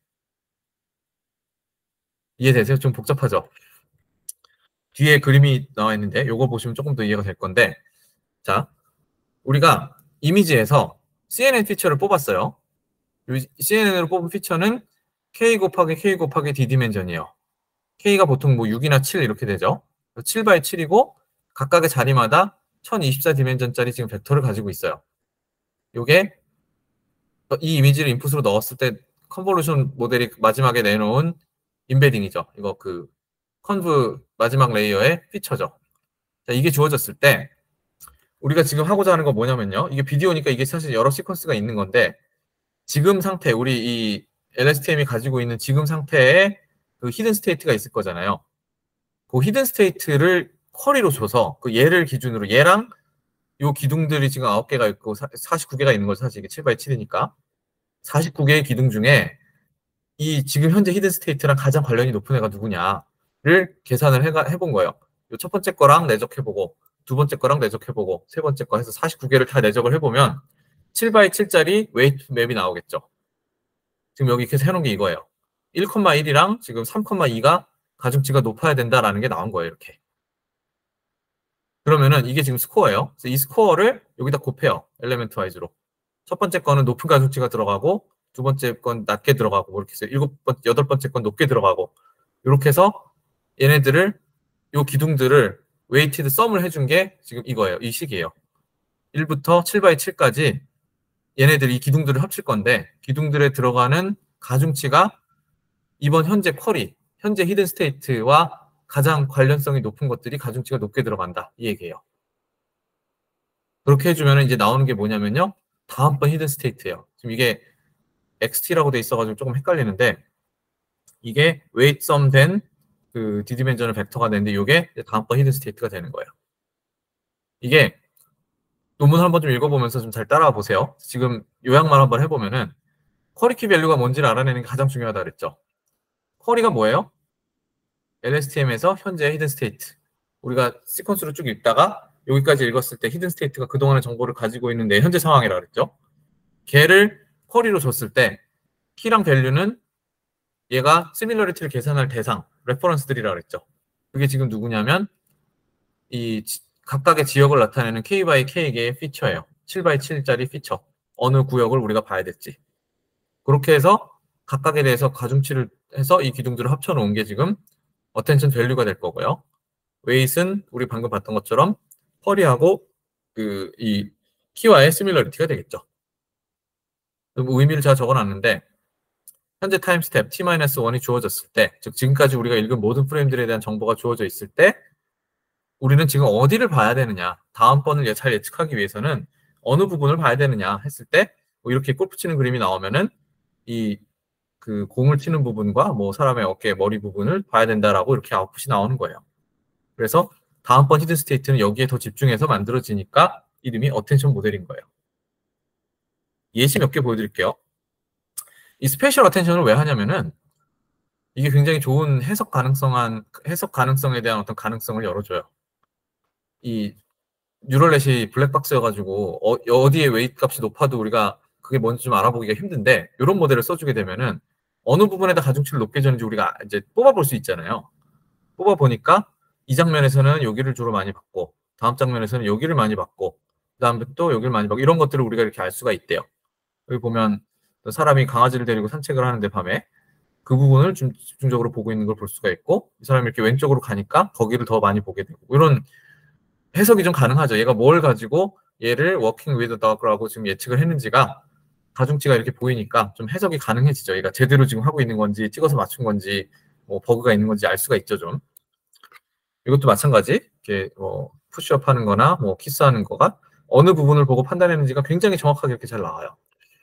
이해되세요? 좀 복잡하죠? 뒤에 그림이 나와 있는데 요거 보시면 조금 더 이해가 될 건데, 자, 우리가 이미지에서 CNN 피처를 뽑았어요. CNN으로 뽑은 피처는 K 곱하기 K 곱하기 D 디멘전이에요. K가 보통 뭐 6이나 7 이렇게 되죠. 7x7이고 각각의 자리마다 1024 디멘전짜리 지금 벡터를 가지고 있어요. 요게 이 이미지를 인풋으로 넣었을 때 컨볼루션 모델이 마지막에 내놓은 임베딩이죠. 이거 그 컨브 마지막 레이어의 피처죠. 자, 이게 주어졌을 때 우리가 지금 하고자 하는 건 뭐냐면요. 이게 비디오니까 이게 사실 여러 시퀀스가 있는 건데, 지금 상태, 우리 이 LSTM이 가지고 있는 지금 상태에 그 히든 스테이트가 있을 거잖아요. 그 히든 스테이트를 쿼리로 줘서 그 얘를 기준으로, 얘랑 요 기둥들이 지금 9개가 있고 49개가 있는 거죠. 사실 이게 7x7이니까 49개의 기둥 중에 이 지금 현재 히든 스테이트랑 가장 관련이 높은 애가 누구냐를 계산을 해본 거예요. 요 첫 번째 거랑 내적해보고, 두 번째 거랑 내적해보고, 세 번째 거 해서 49개를 다 내적을 해보면 7x7짜리 웨이트 맵이 나오겠죠. 지금 여기 계속 해놓은 게 이거예요. 1,1이랑 지금 3,2가 가중치가 높아야 된다라는 게 나온 거예요, 이렇게. 그러면은 이게 지금 스코어예요. 그래서 이 스코어를 여기다 곱해요, 엘리멘트 와이즈로. 첫 번째 거는 높은 가중치가 들어가고, 두 번째 건 낮게 들어가고, 이렇게 해서 여덟 번째 건 높게 들어가고, 이렇게 해서 얘네들을, 요 기둥들을 웨이티드 썸을 해준 게 지금 이거예요. 이 식이에요. 1부터 7x7까지 얘네들이 이 기둥들을 합칠 건데, 기둥들에 들어가는 가중치가 이번 현재 쿼리, 현재 히든 스테이트와 가장 관련성이 높은 것들이 가중치가 높게 들어간다. 이 얘기예요. 그렇게 해주면 이제 나오는 게 뭐냐면요. 다음번 히든 스테이트예요. 지금 이게 XT라고 돼 있어가지고 조금 헷갈리는데 이게 웨이트 썸된 그 디디멘전을 벡터가 되는데 이게 다음번 히든 스테이트가 되는 거예요. 이게 논문 한번 좀 읽어보면서 좀 잘 따라와 보세요. 지금 요약만 한번 해보면은 쿼리 키 밸류가 뭔지를 알아내는 게 가장 중요하다 그랬죠. 쿼리가 뭐예요? LSTM에서 현재 히든 스테이트. 우리가 시퀀스로 쭉 읽다가 여기까지 읽었을 때 히든 스테이트가 그동안의 정보를 가지고 있는 내 현재 상황이라 그랬죠. 걔를 쿼리로 줬을 때 키랑 밸류는 얘가 시밀러리티를 계산할 대상, 레퍼런스들이라 그랬죠. 그게 지금 누구냐면 이 각각의 지역을 나타내는 K by K개의 피처예요. 7 by 7짜리 피처. 어느 구역을 우리가 봐야 될지. 그렇게 해서 각각에 대해서 가중치를 해서 이 기둥들을 합쳐놓은 게 지금 어텐션 밸류가 될 거고요. 웨이트는 우리 방금 봤던 것처럼 쿼리하고 그 이 키와의 시밀러리티가 되겠죠. 의미를 제가 적어놨는데 현재 타임 스텝 t-1이 주어졌을 때, 즉 지금까지 우리가 읽은 모든 프레임들에 대한 정보가 주어져 있을 때 우리는 지금 어디를 봐야 되느냐, 다음번을 잘 예측하기 위해서는 어느 부분을 봐야 되느냐 했을 때 뭐 이렇게 골프 치는 그림이 나오면은 이 그 공을 치는 부분과 뭐 사람의 어깨, 머리 부분을 봐야 된다라고 이렇게 아웃풋이 나오는 거예요. 그래서 다음번 히든 스테이트는 여기에 더 집중해서 만들어지니까 이름이 어텐션 모델인 거예요. 예시 몇 개 보여드릴게요. 이 스페셜 어텐션을 왜 하냐면은 이게 굉장히 좋은 해석 가능성에 대한 어떤 가능성을 열어줘요. 이 뉴럴넷이 블랙박스여가지고 어디에 웨이트 값이 높아도 우리가 그게 뭔지 좀 알아보기가 힘든데 이런 모델을 써주게 되면은 어느 부분에다 가중치를 높게 줬는지 우리가 이제 뽑아볼 수 있잖아요. 뽑아보니까 이 장면에서는 여기를 주로 많이 받고 다음 장면에서는 여기를 많이 받고 그다음에 또 여기를 많이 받고 이런 것들을 우리가 이렇게 알 수가 있대요. 여기 보면 사람이 강아지를 데리고 산책을 하는데 밤에 그 부분을 좀 집중적으로 보고 있는 걸 볼 수가 있고 이 사람이 이렇게 왼쪽으로 가니까 거기를 더 많이 보게 되고 이런 해석이 좀 가능하죠. 얘가 뭘 가지고 얘를 working with dog라고 지금 예측을 했는지가 가중치가 이렇게 보이니까 좀 해석이 가능해지죠. 얘가 제대로 지금 하고 있는 건지 찍어서 맞춘 건지 뭐 버그가 있는 건지 알 수가 있죠. 좀 이것도 마찬가지 이렇게 푸시업 하는 거나 뭐 키스하는 거가 어느 부분을 보고 판단했는지가 굉장히 정확하게 이렇게 잘 나와요.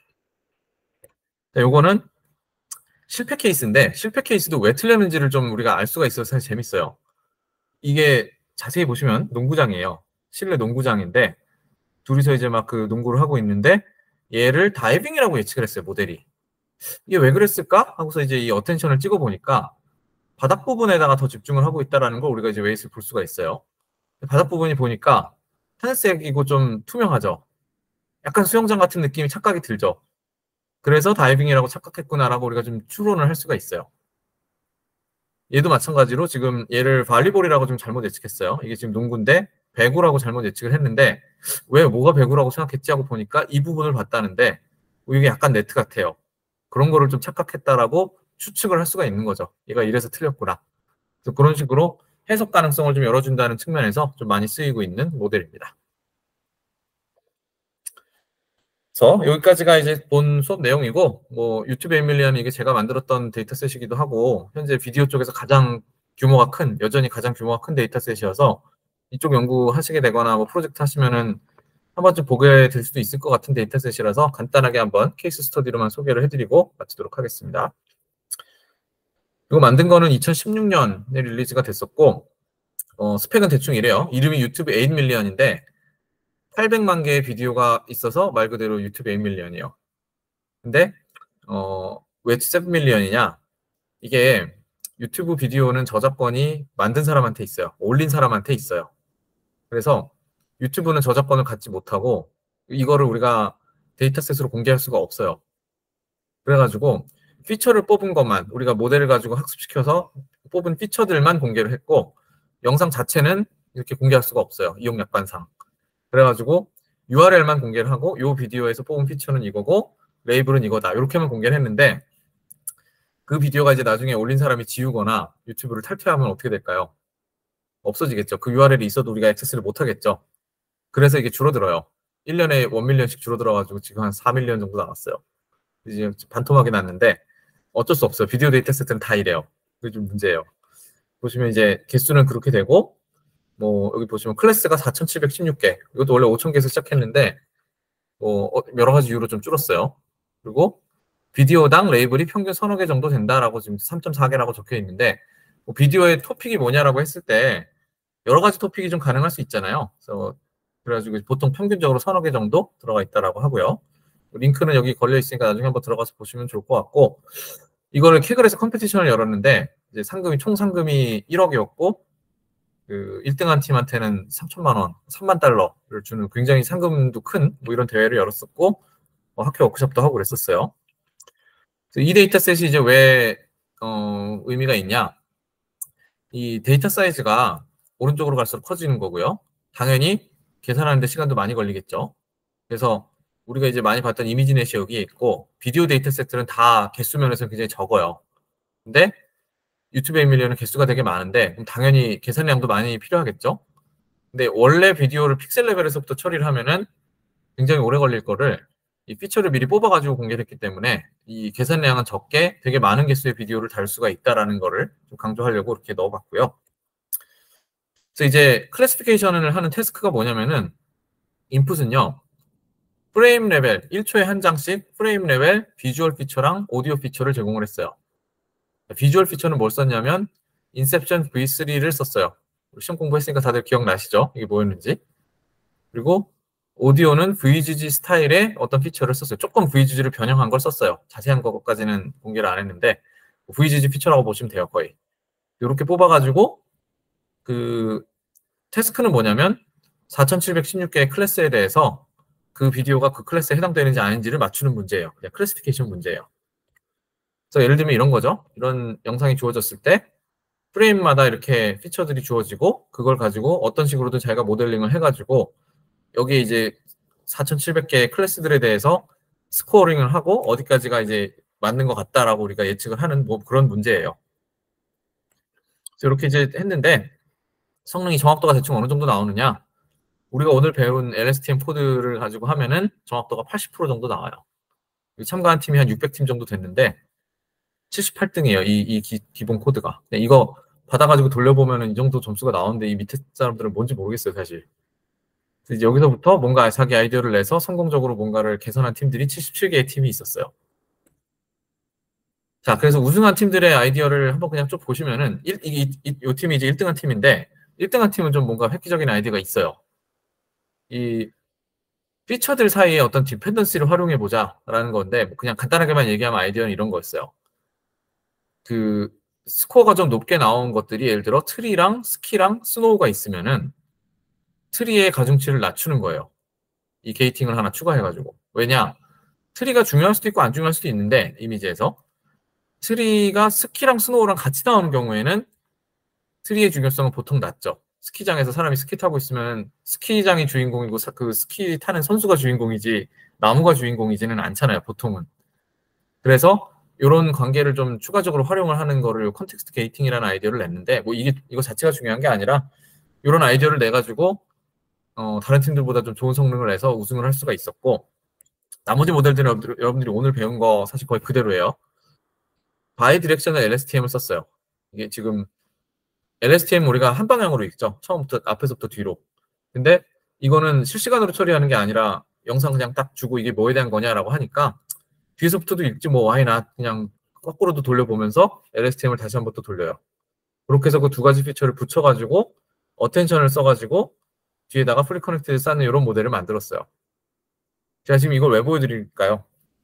자, 요거는 실패 케이스인데 실패 케이스도 왜 틀렸는지를 좀 우리가 알 수가 있어서 사실 재밌어요. 이게 자세히 보시면 농구장이에요. 실내 농구장인데 둘이서 이제 막 그 농구를 하고 있는데 얘를 다이빙이라고 예측을 했어요, 모델이. 이게 왜 그랬을까? 하고서 이제 이 어텐션을 찍어 보니까 바닥 부분에다가 더 집중을 하고 있다라는 걸 우리가 이제 웨이트를 볼 수가 있어요. 바닥 부분이 보니까 하늘색이고 좀 투명하죠. 약간 수영장 같은 느낌이 착각이 들죠. 그래서 다이빙이라고 착각했구나라고 우리가 좀 추론을 할 수가 있어요. 얘도 마찬가지로 지금 얘를 발리볼이라고 좀 잘못 예측했어요. 이게 지금 농구인데 배구라고 잘못 예측을 했는데 왜 뭐가 배구라고 생각했지 하고 보니까 이 부분을 봤다는데 이게 약간 네트 같아요. 그런 거를 좀 착각했다라고 추측을 할 수가 있는 거죠. 얘가 이래서 틀렸구나. 그래서 그런 식으로 해석 가능성을 좀 열어준다는 측면에서 좀 많이 쓰이고 있는 모델입니다. 그래서 여기까지가 이제 본 수업 내용이고 뭐 유튜브 에밀리언은 이게 제가 만들었던 데이터셋이기도 하고 현재 비디오 쪽에서 여전히 가장 규모가 큰 데이터셋이어서 이쪽 연구하시게 되거나 뭐 프로젝트 하시면은 한 번쯤 보게 될 수도 있을 것 같은 데이터셋이라서 간단하게 한번 케이스 스터디로만 소개를 해드리고 마치도록 하겠습니다. 이거 만든 거는 2016년에 릴리즈가 됐었고 스펙은 대충 이래요. 이름이 유튜브 8밀리언인데 800만 개의 비디오가 있어서 말 그대로 유튜브 8밀리언이에요. 근데 왜 7밀리언이냐? 이게 유튜브 비디오는 저작권이 만든 사람한테 있어요. 올린 사람한테 있어요. 그래서 유튜브는 저작권을 갖지 못하고 이거를 우리가 데이터셋으로 공개할 수가 없어요. 그래가지고 피처를 뽑은 것만 우리가 모델을 가지고 학습시켜서 뽑은 피처들만 공개를 했고 영상 자체는 이렇게 공개할 수가 없어요. 이용 약관상. 그래가지고 URL만 공개를 하고 이 비디오에서 뽑은 피처는 이거고 레이블은 이거다. 이렇게만 공개를 했는데 그 비디오가 이제 나중에 올린 사람이 지우거나 유튜브를 탈퇴하면 어떻게 될까요? 없어지겠죠. 그 URL이 있어도 우리가 액세스를 못하겠죠. 그래서 이게 줄어들어요. 1년에 1밀리언씩 줄어들어가지고 지금 한 4밀리언 정도 나왔어요. 이제 반토막이 났는데 어쩔 수 없어요. 비디오 데이터셋은 다 이래요. 그게 좀 문제예요. 보시면 이제 개수는 그렇게 되고, 뭐 여기 보시면 클래스가 4,716개. 이것도 원래 5,000개에서 시작했는데 뭐 여러 가지 이유로 좀 줄었어요. 그리고 비디오당 레이블이 평균 서너 개 정도 된다라고 지금 3.4개라고 적혀 있는데, 뭐 비디오의 토픽이 뭐냐라고 했을 때 여러 가지 토픽이 좀 가능할 수 있잖아요. 그래가지고 보통 평균적으로 서너 개 정도 들어가 있다라고 하고요. 링크는 여기 걸려 있으니까 나중에 한번 들어가서 보시면 좋을 것 같고, 이거를 캐글에서 컴피티션을 열었는데 이제 총 상금이 1억이었고, 그 1등한 팀한테는 3천만 원, 3만 달러를 주는 굉장히 상금도 큰 뭐 이런 대회를 열었었고, 뭐 학교 워크숍도 하고 그랬었어요. 이 데이터셋이 이제 왜 의미가 있냐? 이 데이터 사이즈가 오른쪽으로 갈수록 커지는 거고요. 당연히 계산하는데 시간도 많이 걸리겠죠. 그래서 우리가 이제 많이 봤던 이미지넷이 여기에 있고, 비디오 데이터셋들은 다 개수 면에서 굉장히 적어요. 근데 유튜브에 밀려는 개수가 되게 많은데 그럼 당연히 계산량도 많이 필요하겠죠. 근데 원래 비디오를 픽셀 레벨에서부터 처리를 하면은 굉장히 오래 걸릴 거를 이 피처를 미리 뽑아가지고 공개를 했기 때문에 이 계산량은 적게 되게 많은 개수의 비디오를 다룰 수가 있다라는 거를 좀 강조하려고 이렇게 넣어봤고요. 그래서 이제 클래시피케이션을 하는 태스크가 뭐냐면은, 인풋은요, 프레임 레벨 1초에 한 장씩 프레임 레벨 비주얼 피처랑 오디오 피처를 제공을 했어요. 비주얼 피처는 뭘 썼냐면 인셉션 V3를 썼어요. 시험 공부했으니까 다들 기억나시죠? 이게 뭐였는지. 그리고 오디오는 VGG 스타일의 어떤 피처를 썼어요. 조금 VGG를 변형한 걸 썼어요. 자세한 것까지는 공개를 안 했는데 VGG 피처라고 보시면 돼요, 거의. 이렇게 뽑아가지고 그 태스크는 뭐냐면 4,716개의 클래스에 대해서 그 비디오가 그 클래스에 해당되는지 아닌지를 맞추는 문제예요. 그냥 클래시피케이션 문제예요. 그래서 예를 들면 이런 거죠. 이런 영상이 주어졌을 때 프레임마다 이렇게 피처들이 주어지고, 그걸 가지고 어떤 식으로든 자기가 모델링을 해가지고 여기 이제 4,700개의 클래스들에 대해서 스코어링을 하고 어디까지가 이제 맞는 것 같다라고 우리가 예측을 하는 뭐 그런 문제예요. 이렇게 이제 했는데 성능이 정확도가 대충 어느 정도 나오느냐? 우리가 오늘 배운 LSTM 코드를 가지고 하면은 정확도가 80% 정도 나와요. 참가한 팀이 한 600팀 정도 됐는데 78등이에요. 이 기본 코드가. 이거 받아가지고 돌려보면은 이 정도 점수가 나오는데 이 밑에 사람들은 뭔지 모르겠어요, 사실. 이제 여기서부터 뭔가 자기 아이디어를 내서 성공적으로 뭔가를 개선한 팀들이 77개의 팀이 있었어요. 자, 그래서 우승한 팀들의 아이디어를 한번 그냥 쭉 보시면은 이 팀이 이제 1등한 팀인데 1등한 팀은 좀 뭔가 획기적인 아이디어가 있어요. 이 피처들 사이에 어떤 디펜던시를 활용해 보자라는 건데, 그냥 간단하게만 얘기하면 아이디어는 이런 거였어요. 그 스코어가 좀 높게 나온 것들이 예를 들어 트리랑 스키랑 스노우가 있으면은 트리의 가중치를 낮추는 거예요. 이 게이팅을 하나 추가해가지고. 왜냐? 트리가 중요할 수도 있고 안 중요할 수도 있는데, 이미지에서 트리가 스키랑 스노우랑 같이 나오는 경우에는 트리의 중요성은 보통 낮죠. 스키장에서 사람이 스키 타고 있으면 스키장이 주인공이고 그 스키 타는 선수가 주인공이지 나무가 주인공이지는 않잖아요, 보통은. 그래서 이런 관계를 좀 추가적으로 활용을 하는 거를 컨텍스트 게이팅이라는 아이디어를 냈는데, 뭐 이거 자체가 중요한 게 아니라 이런 아이디어를 내 가지고 다른 팀들보다 좀 좋은 성능을 내서 우승을 할 수가 있었고, 나머지 모델들은 여러분들이 오늘 배운 거 사실 거의 그대로예요. 바이 디렉셔널 LSTM을 썼어요. 이게 지금 LSTM 우리가 한 방향으로 읽죠. 처음부터 앞에서부터 뒤로. 근데 이거는 실시간으로 처리하는 게 아니라 영상 그냥 딱 주고 이게 뭐에 대한 거냐라고 하니까 뒤에서부터도 읽지 뭐 와이나 그냥 거꾸로도 돌려보면서 LSTM을 다시 한번 또 돌려요. 그렇게 해서 그 두 가지 피처를 붙여가지고 어텐션을 써가지고 뒤에다가 프리 커넥트를 쌓는 이런 모델을 만들었어요. 제가 지금 이걸 왜 보여드릴까요?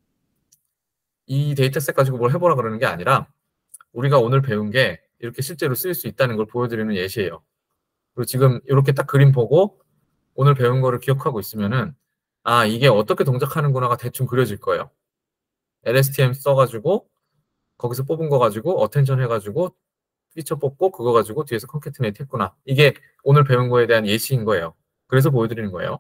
이 데이터셋 가지고 뭘 해보라 그러는 게 아니라 우리가 오늘 배운 게 이렇게 실제로 쓰일 수 있다는 걸 보여드리는 예시예요. 그리고 지금 이렇게 딱 그림 보고 오늘 배운 거를 기억하고 있으면은 아, 이게 어떻게 동작하는구나가 대충 그려질 거예요. LSTM 써가지고 거기서 뽑은 거 가지고 어텐션 해가지고 피처 뽑고 그거 가지고 뒤에서 컨캐트네이트 했구나. 이게 오늘 배운 거에 대한 예시인 거예요. 그래서 보여드리는 거예요.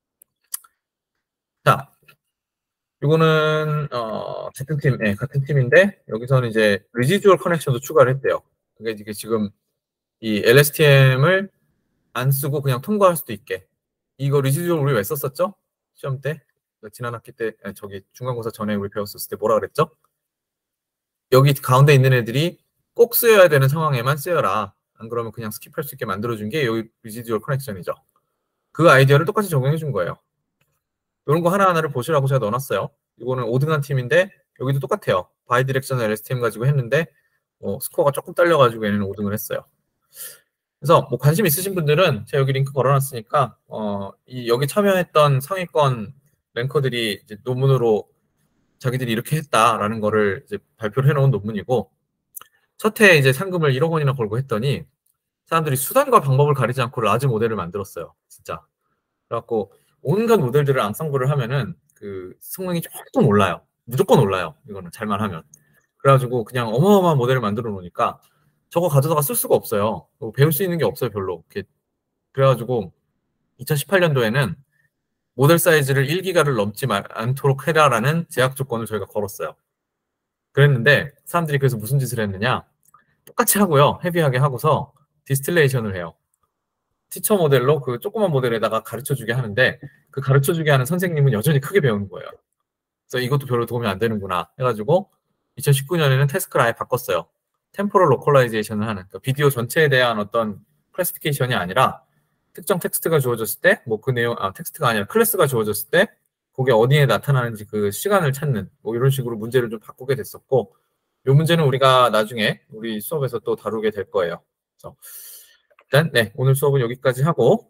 자, 이거는 같은 팀, 같은 팀인데 여기서는 이제 리지듀얼 커넥션도 추가를 했대요. 그게 이게 지금 이 LSTM을 안 쓰고 그냥 통과할 수도 있게. 이거 리지듀얼 우리 왜 썼었죠? 시험 때? 지난 학기 때, 저기 중간고사 전에 우리 배웠었을 때 뭐라 그랬죠? 여기 가운데 있는 애들이 꼭 쓰여야 되는 상황에만 쓰여라. 안 그러면 그냥 스킵할 수 있게 만들어준 게 여기 리지듀얼 커넥션이죠. 그 아이디어를 똑같이 적용해 준 거예요. 이런 거 하나하나를 보시라고 제가 넣어놨어요. 이거는 5등한 팀인데 여기도 똑같아요. 바이디렉셔널 LSTM 가지고 했는데 스코어가 조금 딸려가지고 얘는 5등을 했어요. 그래서 뭐 관심 있으신 분들은 제가 여기 링크 걸어놨으니까 여기 참여했던 상위권 랭커들이 이제 논문으로 자기들이 이렇게 했다라는 거를 이제 발표를 해놓은 논문이고, 첫 해 이제 상금을 1억 원이나 걸고 했더니 사람들이 수단과 방법을 가리지 않고 라지 모델을 만들었어요. 진짜. 그래갖고 온갖 모델들을 앙상블을 하면은 그 성능이 조금 올라요. 무조건 올라요. 이거는 잘만 하면. 그래가지고 그냥 어마어마한 모델을 만들어 놓으니까 저거 가져다가 쓸 수가 없어요. 배울 수 있는 게 없어요, 별로. 그래가지고 2018년도에는 모델 사이즈를 1기가를 넘지 않도록 해라라는 제약 조건을 저희가 걸었어요. 그랬는데 사람들이 그래서 무슨 짓을 했느냐? 똑같이 하고요. 헤비하게 하고서 디스틸레이션을 해요. 티처 모델로 그 조그만 모델에다가 가르쳐주게 하는데 그 가르쳐주게 하는 선생님은 여전히 크게 배우는 거예요. 그래서 이것도 별로 도움이 안 되는구나 해가지고 2019년에는 태스크를 아예 바꿨어요. 템포럴 로컬라이제이션을 하는, 그러니까 비디오 전체에 대한 어떤 클래시피케이션이 아니라 특정 텍스트가 주어졌을 때, 뭐 그 내용, 텍스트가 아니라 클래스가 주어졌을 때 그게 어디에 나타나는지 그 시간을 찾는 뭐 이런 식으로 문제를 좀 바꾸게 됐었고, 이 문제는 우리가 나중에 우리 수업에서 또 다루게 될 거예요. 그래서 일단 네, 오늘 수업은 여기까지 하고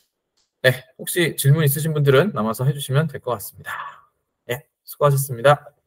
네, 혹시 질문 있으신 분들은 남아서 해주시면 될 것 같습니다. 네, 수고하셨습니다.